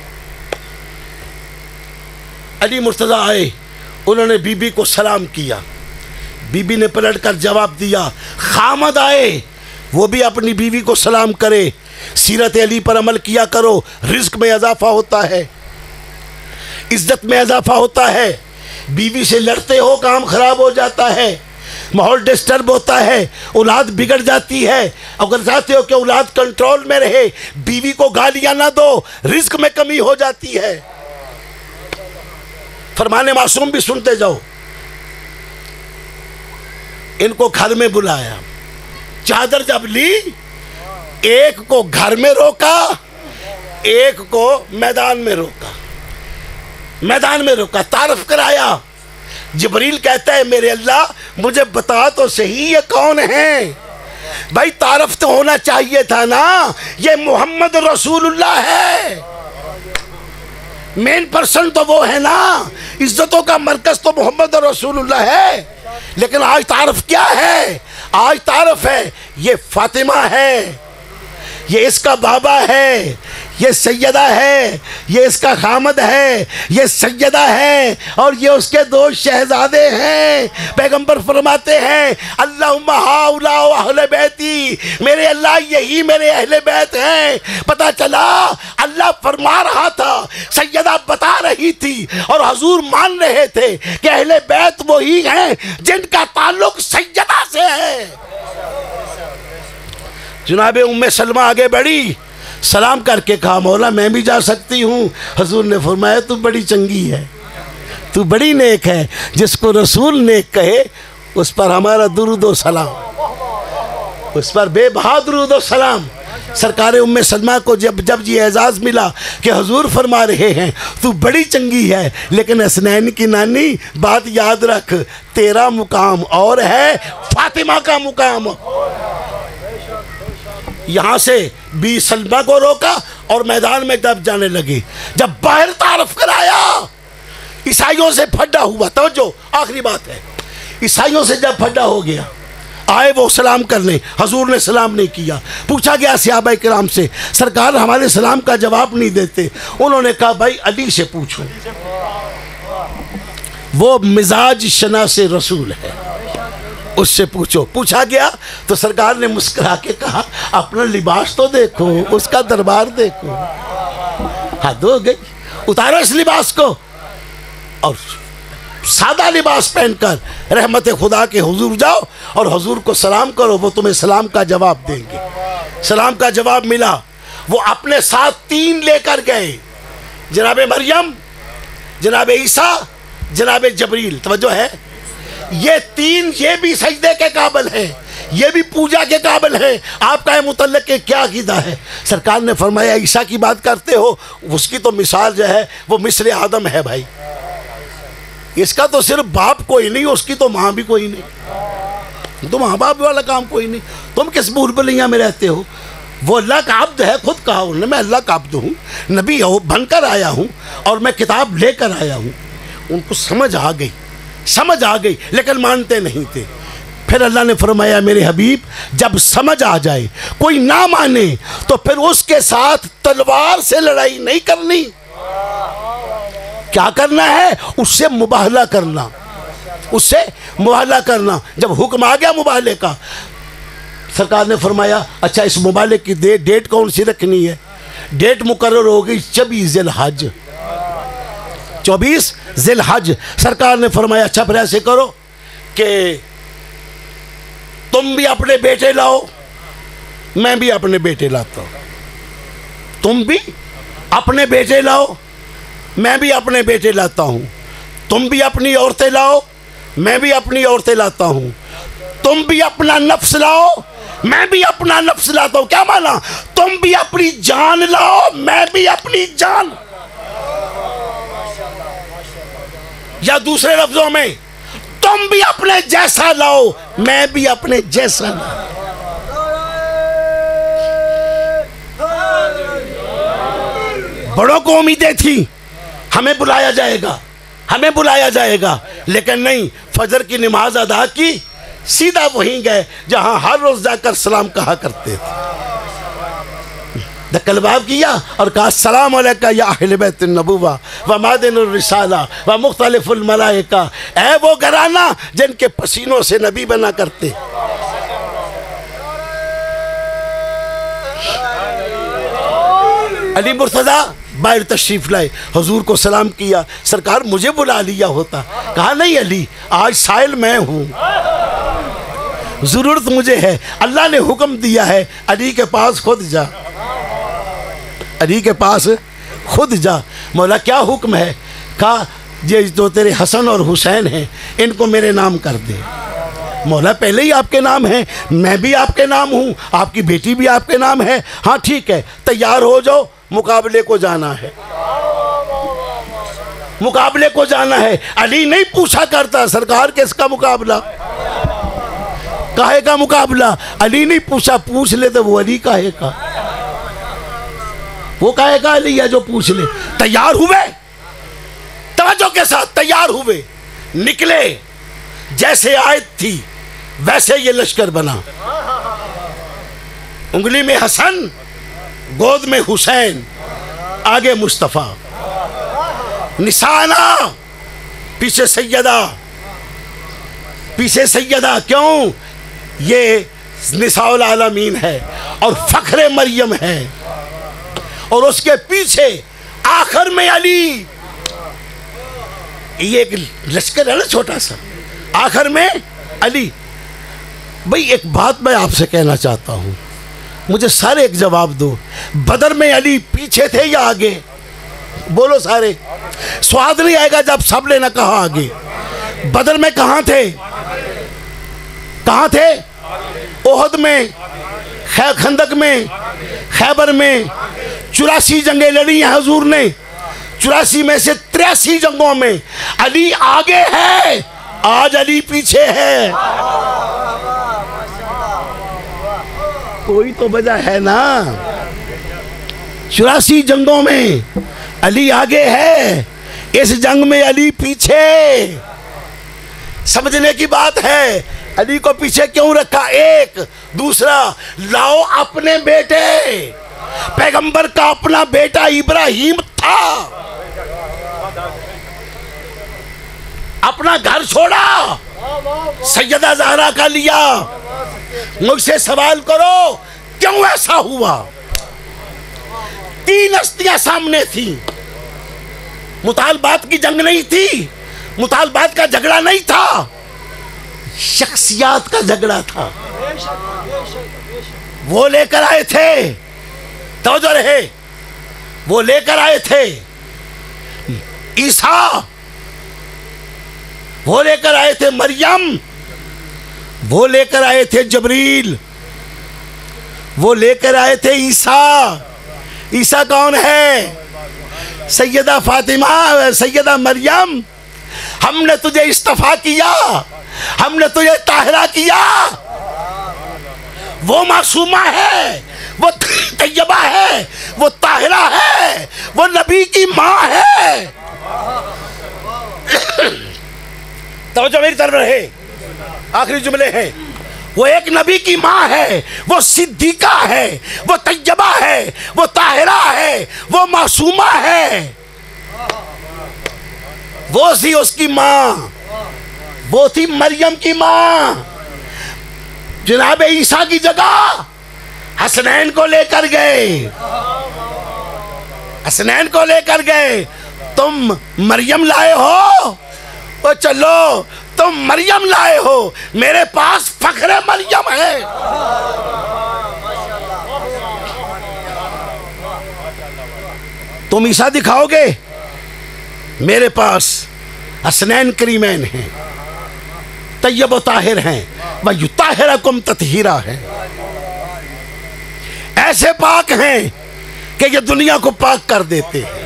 علی مرتضی آئے, انہوں نے بی بی کو سلام کیا. بی بی نے پلٹ کر جواب دیا. خامد آئے, وہ بھی اپنی بیوی کو سلام کرے. سیرت علی پر عمل کیا کرو, رزق میں اضافہ ہوتا ہے, عزت میں اضافہ ہوتا ہے. بیوی سے لڑتے ہو کام خراب ہو جاتا ہے, ماحول ڈسٹرب ہوتا ہے, اولاد بگڑ جاتی ہے. اگر چاہتے ہو کہ اولاد کنٹرول میں رہے, بیوی کو گالیاں نہ دو, رزق میں کمی ہو جاتی ہے. فرمان معصوم بھی سنتے جاؤ. ان کو گھر میں بلایا, چادر جب لی, ایک کو گھر میں روکا, ایک کو میدان میں روکا. میدان میں روکا, تعارف کرایا. جبریل کہتا ہے, میرے اللہ مجھے بتا تو صحیح یہ کون ہیں. بھائی تعارف تو ہونا چاہیے تھا نا, یہ محمد رسول اللہ ہے. مین پرسن تو وہ ہے نا, عزتوں کا مرکز تو محمد رسول اللہ ہے. لیکن آج تعارف کیا ہے؟ آج تعارف ہے یہ فاطمہ ہے, یہ اس کا بابا ہے, یہ سیدہ ہے، یہ اس کا خامد ہے، یہ سیدہ ہے اور یہ اس کے دو شہزادے ہیں۔ پیغمبر فرماتے ہیں اللہم ہؤلاء اہل بیتی، میرے اللہ یہی میرے اہل بیت ہیں۔ پتہ چلا اللہ فرما رہا تھا، سیدہ بتا رہی تھی اور حضور مان رہے تھے کہ اہل بیت وہی ہیں جن کا تعلق سیدہ سے ہے۔ جناب ام سلمہ آگے بڑھی، سلام کر کے کہا مولا میں بھی جا سکتی ہوں؟ حضور نے فرمایا تو بڑی چنگی ہے، تو بڑی نیک ہے، جس کو رسول نیک کہے اس پر ہمارا درود و سلام، اس پر بے بہا درود و سلام۔ سرکار ام سلمہ کو جب یہ اعزاز ملا کہ حضور فرما رہے ہیں تو بڑی چنگی ہے، لیکن حسنین کی نانی بات یاد رکھ، تیرا مقام اور ہے، فاطمہ کا مقام۔ یہاں سے بی سلمہ کو روکا اور میدان میں جب جانے لگی، جب باہر تعارف کرایا عیسائیوں سے پھڈا ہوا، توجہ آخری بات ہے، عیسائیوں سے جب پھڈا ہو گیا آئے وہ سلام کرنے، حضور نے سلام نہیں کیا۔ پوچھا گیا صحابہ کرام سے سرکار ہمارے سلام کا جواب نہیں دیتے، انہوں نے کہا بھائی علی سے پوچھو، وہ مزاج شناس رسول ہے، اس سے پوچھو۔ پوچھا گیا تو سرکار نے مسکرا کے کہا اپنا لباس تو دیکھو، اس کا دربار دیکھو۔ حد ہو گئی، اتارو اس لباس کو اور سادہ لباس پہن کر رحمت خدا کے حضور جاؤ اور حضور کو سلام کرو، وہ تمہیں سلام کا جواب دیں گے۔ سلام کا جواب ملا، وہ اپنے ساتھ 3 لے کر گئے، جناب مریم، جناب عیسیٰ، جناب جبریل۔ توجہ ہے، یہ 3 یہ بھی سجدے کے قابل ہیں، یہ بھی پوجا کے قابل ہیں۔ آپ کا متعلق کہ کیا عقیدہ ہے؟ سرکار نے فرمایا عیسیٰ کی بات کرتے ہو، اس کی تو مثال جو ہے وہ مثل آدم ہے بھائی، اس کا تو صرف باپ کوئی نہیں، اس کی تو ماں بھی کوئی نہیں، تو ماں باپ والا کام کوئی نہیں، تم کس بھول-بھلیاں میں رہتے ہو؟ وہ اللہ کا عبد ہے، خود کہا انہوں نے میں اللہ کا عبد ہوں، نبی ہوں، بن کر آیا ہوں اور میں کتاب لے کر آیا ہوں۔ ان کو سمجھ آ گئی لیکن مانتے نہیں تھے۔ پھر اللہ نے فرمایا میرے حبیب جب سمجھ آ جائے کوئی نہ مانے تو پھر اس کے ساتھ تلوار سے لڑائی نہیں کرنی، کیا کرنا ہے؟ اس سے مباہلہ کرنا، اس سے مباہلہ کرنا۔ جب حکم آ گیا مباہلے کا، سرکار نے فرمایا اچھا اس مباہلے کی ڈیٹ کون سی رکھنی ہے؟ ڈیٹ مقرر ہو گئی 24 ذی الحج، 24 ذی الحج۔ سرکار نے فرمایا اچھا پھر ایسے کرو کہ تم بھی اپنے بیٹے لاؤ، میں بھی اپنے بیٹے لاتا ہوں، تم بھی اپنے بیٹے لاؤ، میں بھی اپنے بیٹے لاتا ہوں، تم بھی اپنی عورتیں لاؤ، میں بھی اپنی عورتیں لاتا ہوں، تم بھی اپنا نفس لاؤ، میں بھی اپنا نفس لاتا ہوں۔ کیا مانا؟ تم بھی اپنی جان لاؤ، میں بھی اپنی جان، یا دوسرے لفظوں میں تم بھی اپنے جیسا لاؤ، میں بھی اپنے جیسا لاؤ۔ بڑوں کو امیدیں تھی ہمیں بلایا جائے گا، ہمیں بلایا جائے گا، لیکن نہیں، فجر کی نماز ادا کی، سیدھا وہیں گئے جہاں ہر روز جا کر سلام کہا کرتے تھے۔ دکل باب کیا اور کہا السلام علیکہ یا اہل بیت النبوہ و معدن الرسالہ و مختلف الملائکہ، اے وہ گھرانہ جن کے پسینوں سے نبی بنا کرتے۔ علی مرتضیٰ باہر تشریف لائے، حضور کو سلام کیا، سرکار مجھے بلا لیا ہوتا۔ کہا نہیں علی، آج سائل میں ہوں، ضرورت مجھے ہے، اللہ نے حکم دیا ہے علی کے پاس خود جا، علی کے پاس خود جا۔ مولا کیا حکم ہے؟ کہا یہ جو تیرے حسن اور حسین ہیں ان کو میرے نام کر دے۔ مولا پہلے ہی آپ کے نام ہیں، میں بھی آپ کے نام ہوں، آپ کی بیٹی بھی آپ کے نام ہے، ہاں ٹھیک ہے تیار ہو جاؤ، مقابلے کو جانا ہے، مقابلے کو جانا ہے۔ علی نہیں پوچھا کرتا سرکار کس کا مقابلہ، کاہے کا مقابلہ، علی نہیں پوچھا، پوچھ لے تو وہ علی کاہے کا، وہ کاہے کا علی ہے جو پوچھ لے۔ تیار ہوئے، توجہ کے ساتھ تیار ہوئے، نکلے، جیسے آیت تھی ویسے یہ لشکر بنا، انگلی میں حسن، گود میں حسین، آگے مصطفیٰ، نسانا پیچھے سیدہ، پیچھے سیدہ کیوں؟ یہ نساء العالمین ہے اور فخر مریم ہے، اور اس کے پیچھے آخر میں علی، یہ ایک لشکر ہے نا چھوٹا سا، آخر میں علی۔ بھئی ایک بات میں آپ سے کہنا چاہتا ہوں، مجھے سارے ایک جواب دو، بدر میں علی پیچھے تھے یا آگے؟ بولو سارے، سواد نہیں آئے گا جب سب نے نہ کہا آگے۔ بدر میں کہاں تھے؟ کہاں تھے؟ احد میں، خندق میں، خیبر میں، 84 جنگیں لڑی ہیں حضور نے، 84 میں سے 83 جنگوں میں علی آگے ہے، آج علی پیچھے ہے۔ کوئی تو وجہ ہے نا، 84 جنگوں میں علی آگے ہے، اس جنگ میں علی پیچھے۔ سمجھنے کی بات ہے، علی کو پیچھے کیوں رکھا؟ ایک دوسرا، لاؤ اپنے بیٹے، پیغمبر کا اپنا بیٹا ابراہیم تھا، اپنا گھر چھوڑا، سیدہ زہرا کا لیا۔ مجھ سے سوال کرو کیوں ایسا ہوا؟ 3 ہستیاں سامنے تھیں، مطالبات کی جنگ نہیں تھی، مطالبات کا جھگڑا نہیں تھا، شخصیات کا جھگڑا تھا۔ وہ لے کر آئے تھے، توجہ رہے، وہ لے کر آئے تھے عیسیٰ، وہ لے کر آئے تھے مریم، وہ لے کر آئے تھے جبریل، وہ لے کر آئے تھے عیسیٰ۔ عیسیٰ کون ہے؟ سیدہ فاطمہ، سیدہ مریم، ہم نے تجھے اصطفیٰ کیا، ہم نے تجھے طاہرہ کیا۔ وہ معصومہ ہے، وہ طیبہ ہے، وہ طاہرہ ہے، وہ نبی کی ماں ہے۔ توجہ میری طرف رہے، آخری جملے ہیں، وہ ایک نبی کی ماں ہے، وہ صدیقہ ہے، وہ طیبہ ہے، وہ طاہرہ ہے، وہ معصومہ ہے۔ وہ تھی اس کی ماں، وہ تھی مریم کی ماں۔ جناب عیسیٰ کی جگہ حسنین کو لے کر گئے، حسنین کو لے کر گئے۔ تم مریم لائے ہو، وہ چلو تم مریم لائے ہو، میرے پاس فخر مریم ہے۔ تم عیسیٰ دکھاؤ گے، میرے پاس حسنین کریمین ہیں، طیب و طاہر ہیں، وَيُطَهِّرَكُمْ تَطْهِيرًا ہے، ایسے پاک ہیں کہ یہ دنیا کو پاک کر دیتے ہیں۔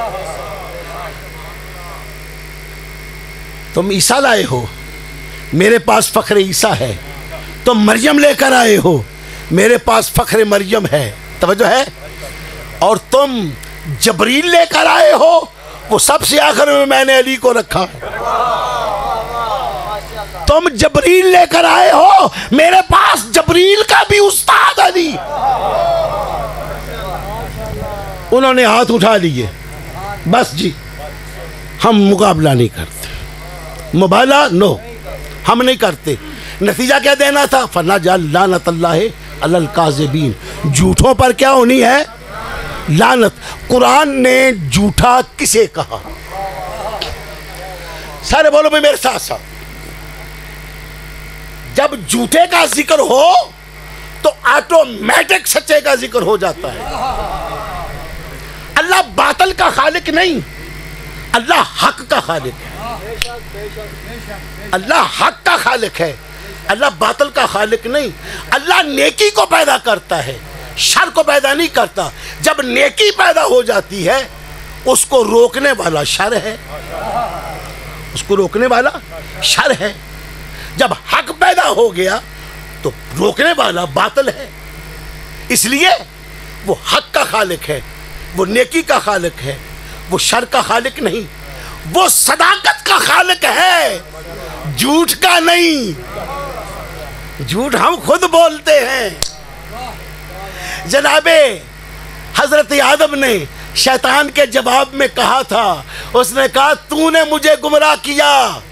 تم عیسیٰ لائے ہو، میرے پاس فخر عیسیٰ ہے۔ تم مریم لے کر آئے ہو، میرے پاس فخر مریم ہے۔ توجہ ہے؟ اور تم جبریل لے کر آئے ہو، وہ سب سے آخر میں نے علی کو رکھا ہے۔ تم جبریل لے کر آئے ہو، میرے پاس جبریل کا بھی استاد علی۔ انہوں نے ہاتھ اٹھا لیے، بس جی ہم مقابلہ نہیں کرتے، مبالہ نو، ہم نہیں کرتے۔ نتیجہ کیا دینا تھا؟ فَنَجْعَلْ لَعْنَتَ اللَّهِ عَلَى الْكَاذِبِينَ، جھوٹوں پر کیا ہونی ہے؟ لعنت۔ قرآن نے جھوٹا کسے کہا؟ سارے بولو بھی میرے ساتھ ساتھ، جب جھوٹے کا ذکر ہو تو آٹومیٹک سچے کا ذکر ہو جاتا ہے۔ اللہ باطل کا خالق نہیں، اللہ حق کا خالق ہے، اللہ حق کا خالق ہے، اللہ باطل کا خالق نہیں۔ اللہ نیکی کو پیدا کرتا ہے، شر کو پیدا نہیں کرتا۔ جب نیکی پیدا ہو جاتی ہے، اس کو روکنے والا شر ہے، اس کو روکنے والا شر ہے۔ جب حق پیدا ہو گیا تو روکنے والا باطل ہے۔ اس لیے وہ حق کا خالق ہے، وہ نیکی کا خالق ہے، وہ شر کا خالق نہیں، وہ صداقت کا خالق ہے، جھوٹ کا نہیں۔ جھوٹ ہم خود بولتے ہیں۔ جناب حضرت آدم نے शैतान के जवाब में कहा था, उसने कहा तूने मुझे गुमराह किया।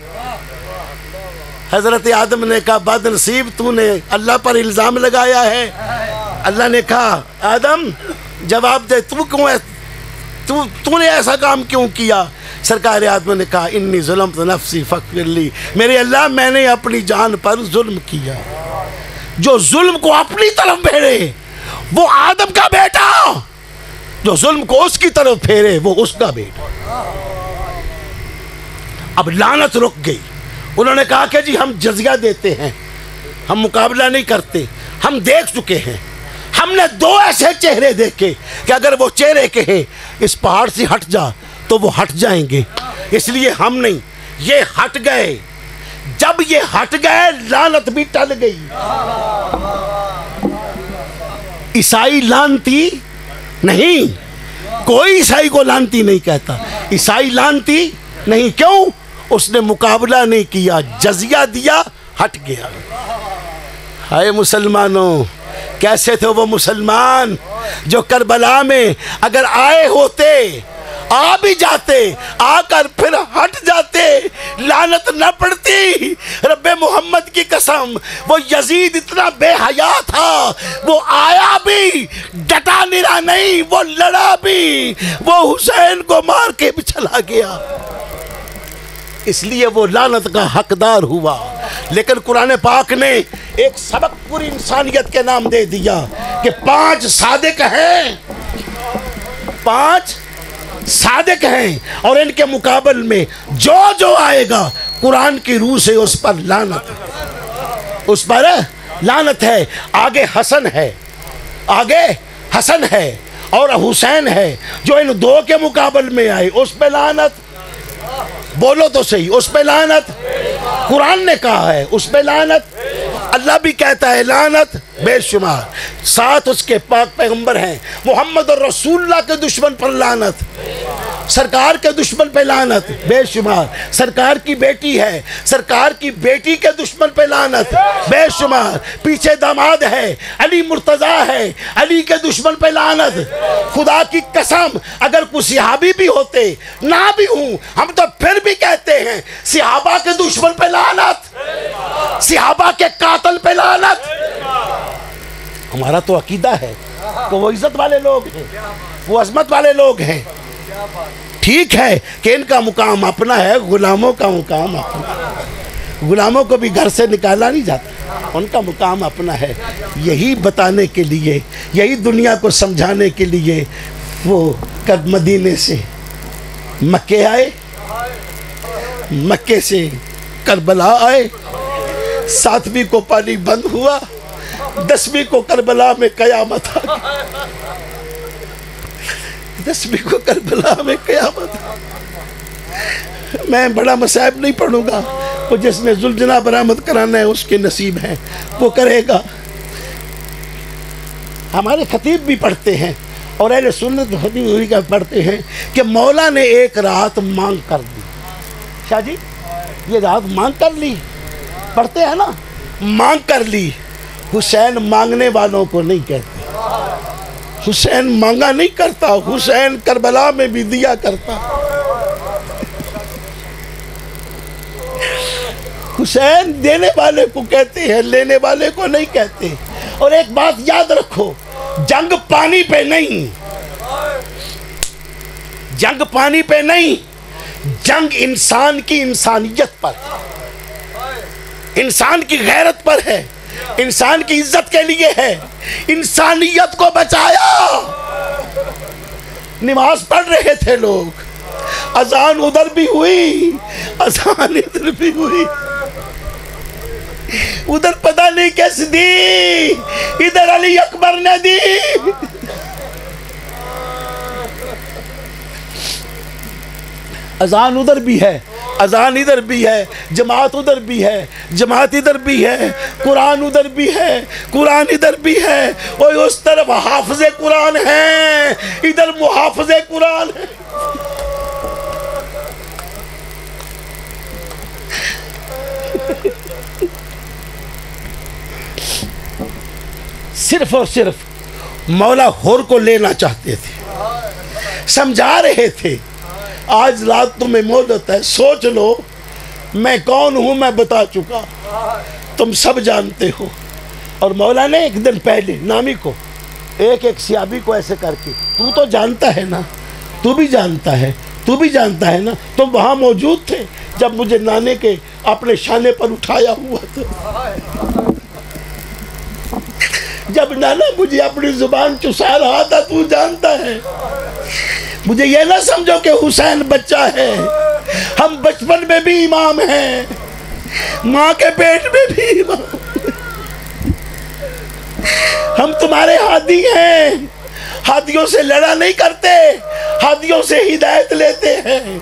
हजरत आदम ने कहा बदनसीब, तूने अल्लाह पर इल्ज़ाम लगाया है। अल्लाह ने कहा आदम जवाब दे, तूने ऐसा काम क्यों किया? सरकार आदम ने कहा इन्नी ज़ुल्मत नफ्सी फ़ग़फ़िरली, मेरे अल्लाह मैंने अपनी जान पर जुल्म किया। जो जुल्म को अपनी तरफ फेरे वो आदम का बेटा, जो जुल्म को उसकी तरफ फेरे वो उसका बेटा। अब लानत रुक गई। उन्होंने कहा कि जी हम जजिया देते हैं, हम मुकाबला नहीं करते, हम देख चुके हैं, हमने दो ऐसे चेहरे देखे कि अगर वो चेहरे कहे इस पहाड़ से हट जा तो वो हट जाएंगे, इसलिए हम नहीं, ये हट गए। जब ये हट गए लानत भी टल गई। ईसाई लानती नहीं, कोई ईसाई को लानती नहीं कहता, ईसाई लानती नहीं। क्यों? उसने मुकाबला नहीं किया, जजिया दिया, हट गया। हाय मुसलमानों, कैसे थे वो मुसलमान जो करबला में अगर आए होते, आ भी जाते, आकर फिर हट जाते, लानत न पड़ती। रब्बे मोहम्मद की कसम, वो यजीद इतना बेहया था, वो आया भी, डटा निरा नहीं, वो लड़ा भी, वो हुसैन को मार के भी चला गया, इसलिए वो लानत का हकदार हुआ। लेकिन कुरान पाक ने एक सबक पूरी इंसानियत के नाम दे दिया कि 5 सादिक हैं, 5 सादिक हैं, और इनके मुकाबल में जो जो आएगा कुरान की रूह से उस पर लानत है, उस पर लानत है। आगे हसन है, आगे हसन है और हुसैन है, जो इन दो के मुकाबल में आए उस पर लानत। बोलो तो सही, उस पे लानत। कुरान ने कहा है उस पे लानत, अल्लाह भी कहता है लानत बेशुमार। साथ उसके पाक पैगंबर हैं, मोहम्मद और रसूलुल्लाह के दुश्मन पर लानत, सरकार के दुश्मन पे लानत बेशुमार। सरकार की बेटी है, सरकार की बेटी के दुश्मन पे लानत बेशुमार। पीछे दामाद है, अली मुर्तजा है, अली के दुश्मन पे लानत। खुदा की कसम, अगर कोई सहाबी भी होते, ना भी हूं, हम तो फिर भी कहते हैं सहाबा के दुश्मन पे लानत, सहाबा के कातिल पे लानत। हमारा तो अकीदा है कि वो इज्जत वाले लोग हैं, वो अजमत वाले लोग हैं। ठीक है कि इनका मुकाम अपना है, गुलामों का मुकाम अपना, गुलामों को भी घर से निकाला नहीं जाता, उनका मुकाम अपना है। यही बताने के लिए, यही दुनिया को समझाने के लिए वो कब मदीने से मक्के आए, मक्के से करबला आए, 7वीं को पानी बंद हुआ, 10वीं को करबला में कयामत आ गई, 10वीं को करबला में कयामत। मैं बड़ा मसाइब नहीं पढ़ूंगा, वो जिसने जुल्जना बरामद कराना है उसके नसीब है, वो करेगा। हमारे खतीब भी पढ़ते हैं और अहले सुन्नत खतीब का पढ़ते हैं कि मौला ने एक रात मांग कर दी। शाह जी ये रात मांग कर ली, पढ़ते हैं ना, मांग कर ली। हुसैन मांगने वालों को नहीं कहते, हुसैन मांगा नहीं करता, हुसैन करबला में भी दिया करता। हुसैन देने वाले को कहते हैं, लेने वाले को नहीं कहते। और एक बात याद रखो, जंग पानी पे नहीं, जंग पानी पे नहीं, जंग इंसान की इंसानियत पर, इंसान की गैरत पर है, इंसान की इज्जत के लिए है। इंसानियत को बचाया। नमाज पढ़ रहे थे लोग, अजान उधर भी हुई, अजान इधर भी हुई, उधर पता नहीं कैसे दी, इधर अली अकबर ने दी। अजान उधर भी है, अजान इधर भी है, जमात उधर भी है, जमात इधर भी है, कुरान उधर भी है, कुरान इधर भी है। और उस तरफ हाफिज़े कुरान है, इधर मुहाफिज़े कुरान है। सिर्फ और सिर्फ मौला हुर को लेना चाहते थे, समझा रहे थे। आज रात तुम्हें मौत है, सोच लो मैं कौन हूँ, मैं बता चुका, तुम सब जानते हो। और मौला ने एक दिन पहले नामी को एक सियाबी को ऐसे करके, तू तो जानता है ना, तू भी जानता है ना, तुम वहाँ मौजूद थे जब मुझे नाने के अपने शाने पर उठाया हुआ था, जब नाना मुझे अपनी जुबान चुसा रहा था, तू जानता है। मुझे ये ना समझो कि हुसैन बच्चा है, हम बचपन में भी इमाम हैं, माँ के पेट में भी इमाम, हम तुम्हारे हादी हैं, हादियों से लड़ा नहीं करते, हादियों से हिदायत लेते हैं।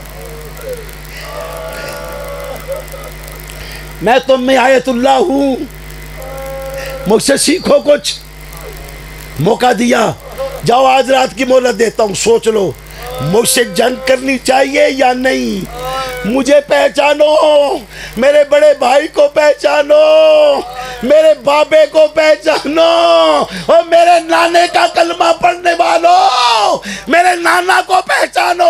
मैं तुम में आयतुल्लाह हूँ, मुझसे सीखो कुछ। मौका दिया, जाओ आज रात की मोहलत देता हूँ, सोच लो मुझसे जंग करनी चाहिए या नहीं। मुझे पहचानो, मेरे बड़े भाई को पहचानो, मेरे बाबे को पहचानो, और मेरे नाने का कलमा पढ़ने वालों, मेरे नाना को पहचानो।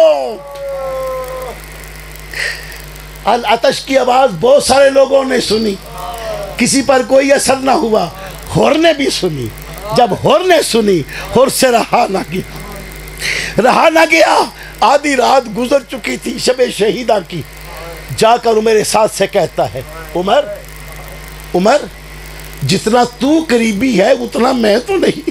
अल आतश की आवाज बहुत सारे लोगों ने सुनी, किसी पर कोई असर ना हुआ। हुर ने भी सुनी, जब हुर ने सुनी, हुर से रहा ना गया। आधी रात गुजर चुकी थी शबे शहीदा की। जाकर मेरे साथ से कहता है, उमर जितना तू करीबी है उतना मैं तो नहीं।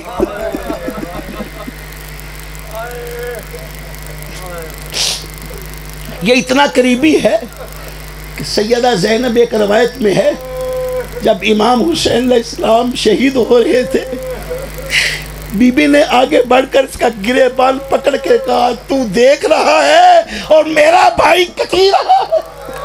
ये इतना करीबी है कि सैयदा ज़ैनब एक रवायत में है, जब इमाम हुसैन अलैहिस्सलाम शहीद हो रहे थे, बीबी ने आगे बढ़कर इसका गिरेबान पकड़ के कहा, तू देख रहा है और मेरा भाई कटी रहा है।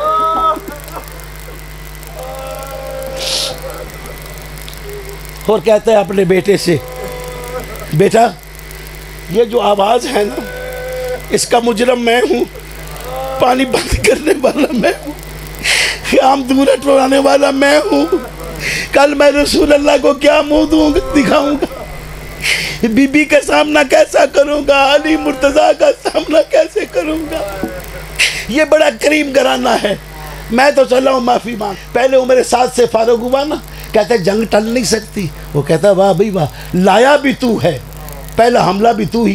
और कहता है अपने बेटे से, बेटा ये जो आवाज है ना, इसका मुजरम मैं हूँ, पानी बंद करने वाला मैं हूँ, शाम दूर टोराने वाला मैं हूँ। कल मैं रसूल अल्लाह को क्या मुंह दिखाऊंगा, बीबी का सामना कैसा करूंगा, अली मुर्तजा का सामना कैसे करूंगा। ये बड़ा करीम घराना है। मैं तो चला हूँ माफी मांग। पहले वो मेरे साथ से फारूक हुआ ना, कहते जंग टल नहीं सकती। वो कहता वाह भाई वाह, लाया भी तू है, पहला हमला भी तू ही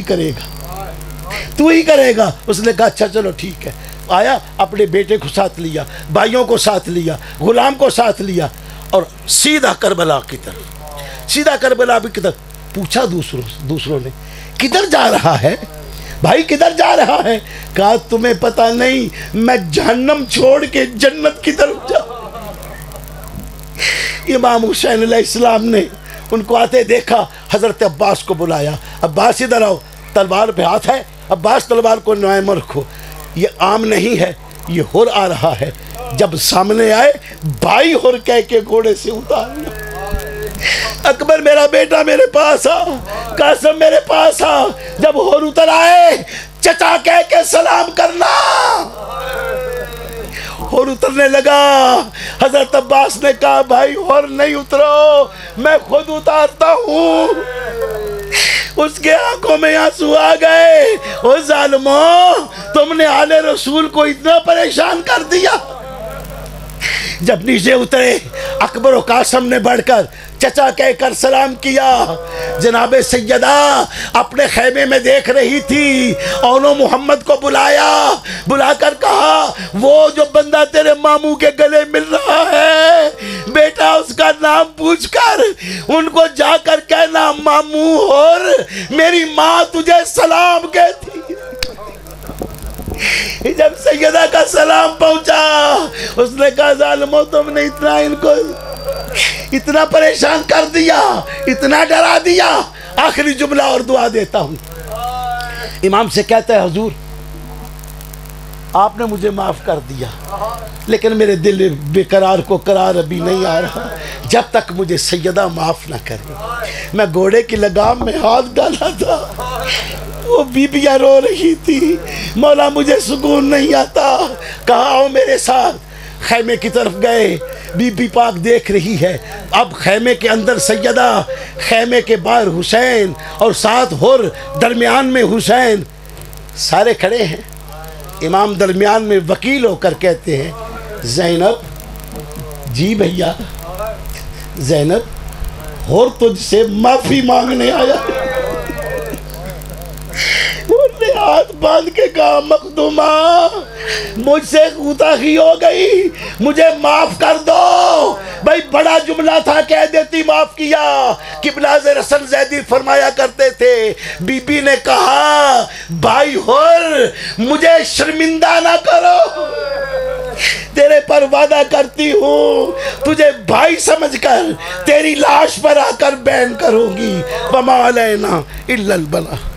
करेगा। उसने कहा अच्छा चलो ठीक है। आया, अपने बेटे को साथ लिया, भाइयों को साथ लिया, गुलाम को साथ लिया, और सीधा करबला की तरफ पूछा दूसरों ने, किधर जा रहा है भाई, किधर जा रहा है? कहा तुम्हें पता नहीं, मैं जहन्नम छोड़ के जन्नत की तरफ जा। इमाम हुसैन अलैहिस्सलाम ने उनको आते देखा, हजरत अब्बास को बुलाया, अब्बास इधर आओ, तलवार पे हाथ है, अब्बास तलवार को न्याय में रखो। ये आम नहीं है, ये हुर आ रहा है। जब सामने आए, भाई हुर कह के घोड़े से उतार, अकबर मेरा बेटा मेरे पास आ, कासिम मेरे पास आ। जब हुर उतर आए, चचा कह के सलाम करना। हुर उतरने लगा, हजरत अब्बास ने कहा भाई हुर नहीं उतरो, मैं खुद उतारता हूँ। उसके आंखों में आंसू आ गए। ओ जालिमों, तुमने आले रसूल को इतना परेशान कर दिया। जब नीचे उतरे, अकबर और कासिम ने बढ़कर चचा कहकर सलाम किया। जनाबे सैयदा अपने खेमे में देख रही थी, और मोहम्मद को बुलाकर कहा, वो जो बंदा तेरे मामू के गले मिल रहा है, बेटा उसका नाम पूछकर उनको जाकर कहना, मामू और मेरी माँ तुझे सलाम कहती। जब सैयदा का सलाम पहुंचा, उसने कहा जालिमो तुमने इतना परेशान कर दिया, इतना डरा दिया। आखिरी जुमला और दुआ देता हूं। इमाम से कहता है हुजूर आपने मुझे माफ कर दिया, लेकिन मेरे दिल बेकरार को करार अभी नहीं आ रहा जब तक मुझे सैयदा माफ ना करे। मैं घोड़े की लगाम में हाथ डाला था, वो बीबियाँ रो रही थी, मौला मुझे सुकून नहीं आता। कहा आओ मेरे साथ। खैमे की तरफ गए, बीबी पाक देख रही है। अब खैमे के अंदर सैयदा, खैमे के बाहर हुसैन, और साथ हुर, दरमियान में हुसैन। سارے کھڑے ہیں. امام درمیان میں وکیل ہو کر کہتے ہیں زینب. جی بھیا. زینب اور تجھ سے معافی مانگنے آیا. انہوں نے ہاتھ باندھ کے کہا مخدومہ مجھ سے کوتاہی ہو گئی, مجھے معاف کر دو. بھائی بڑا جملہ تھا, کہہ دیتی معاف کیا. قبلہ رسن زیدی فرمایا کرتے تھے, بی بی نے کہا بھائی ہور مجھے شرمندہ نہ کرو, تیرے پر وعدہ کرتی ہوں تجھے بھائی سمجھ کر تیری لاش پر آ کر بین کروں گی. وما علینا الا البلاغ.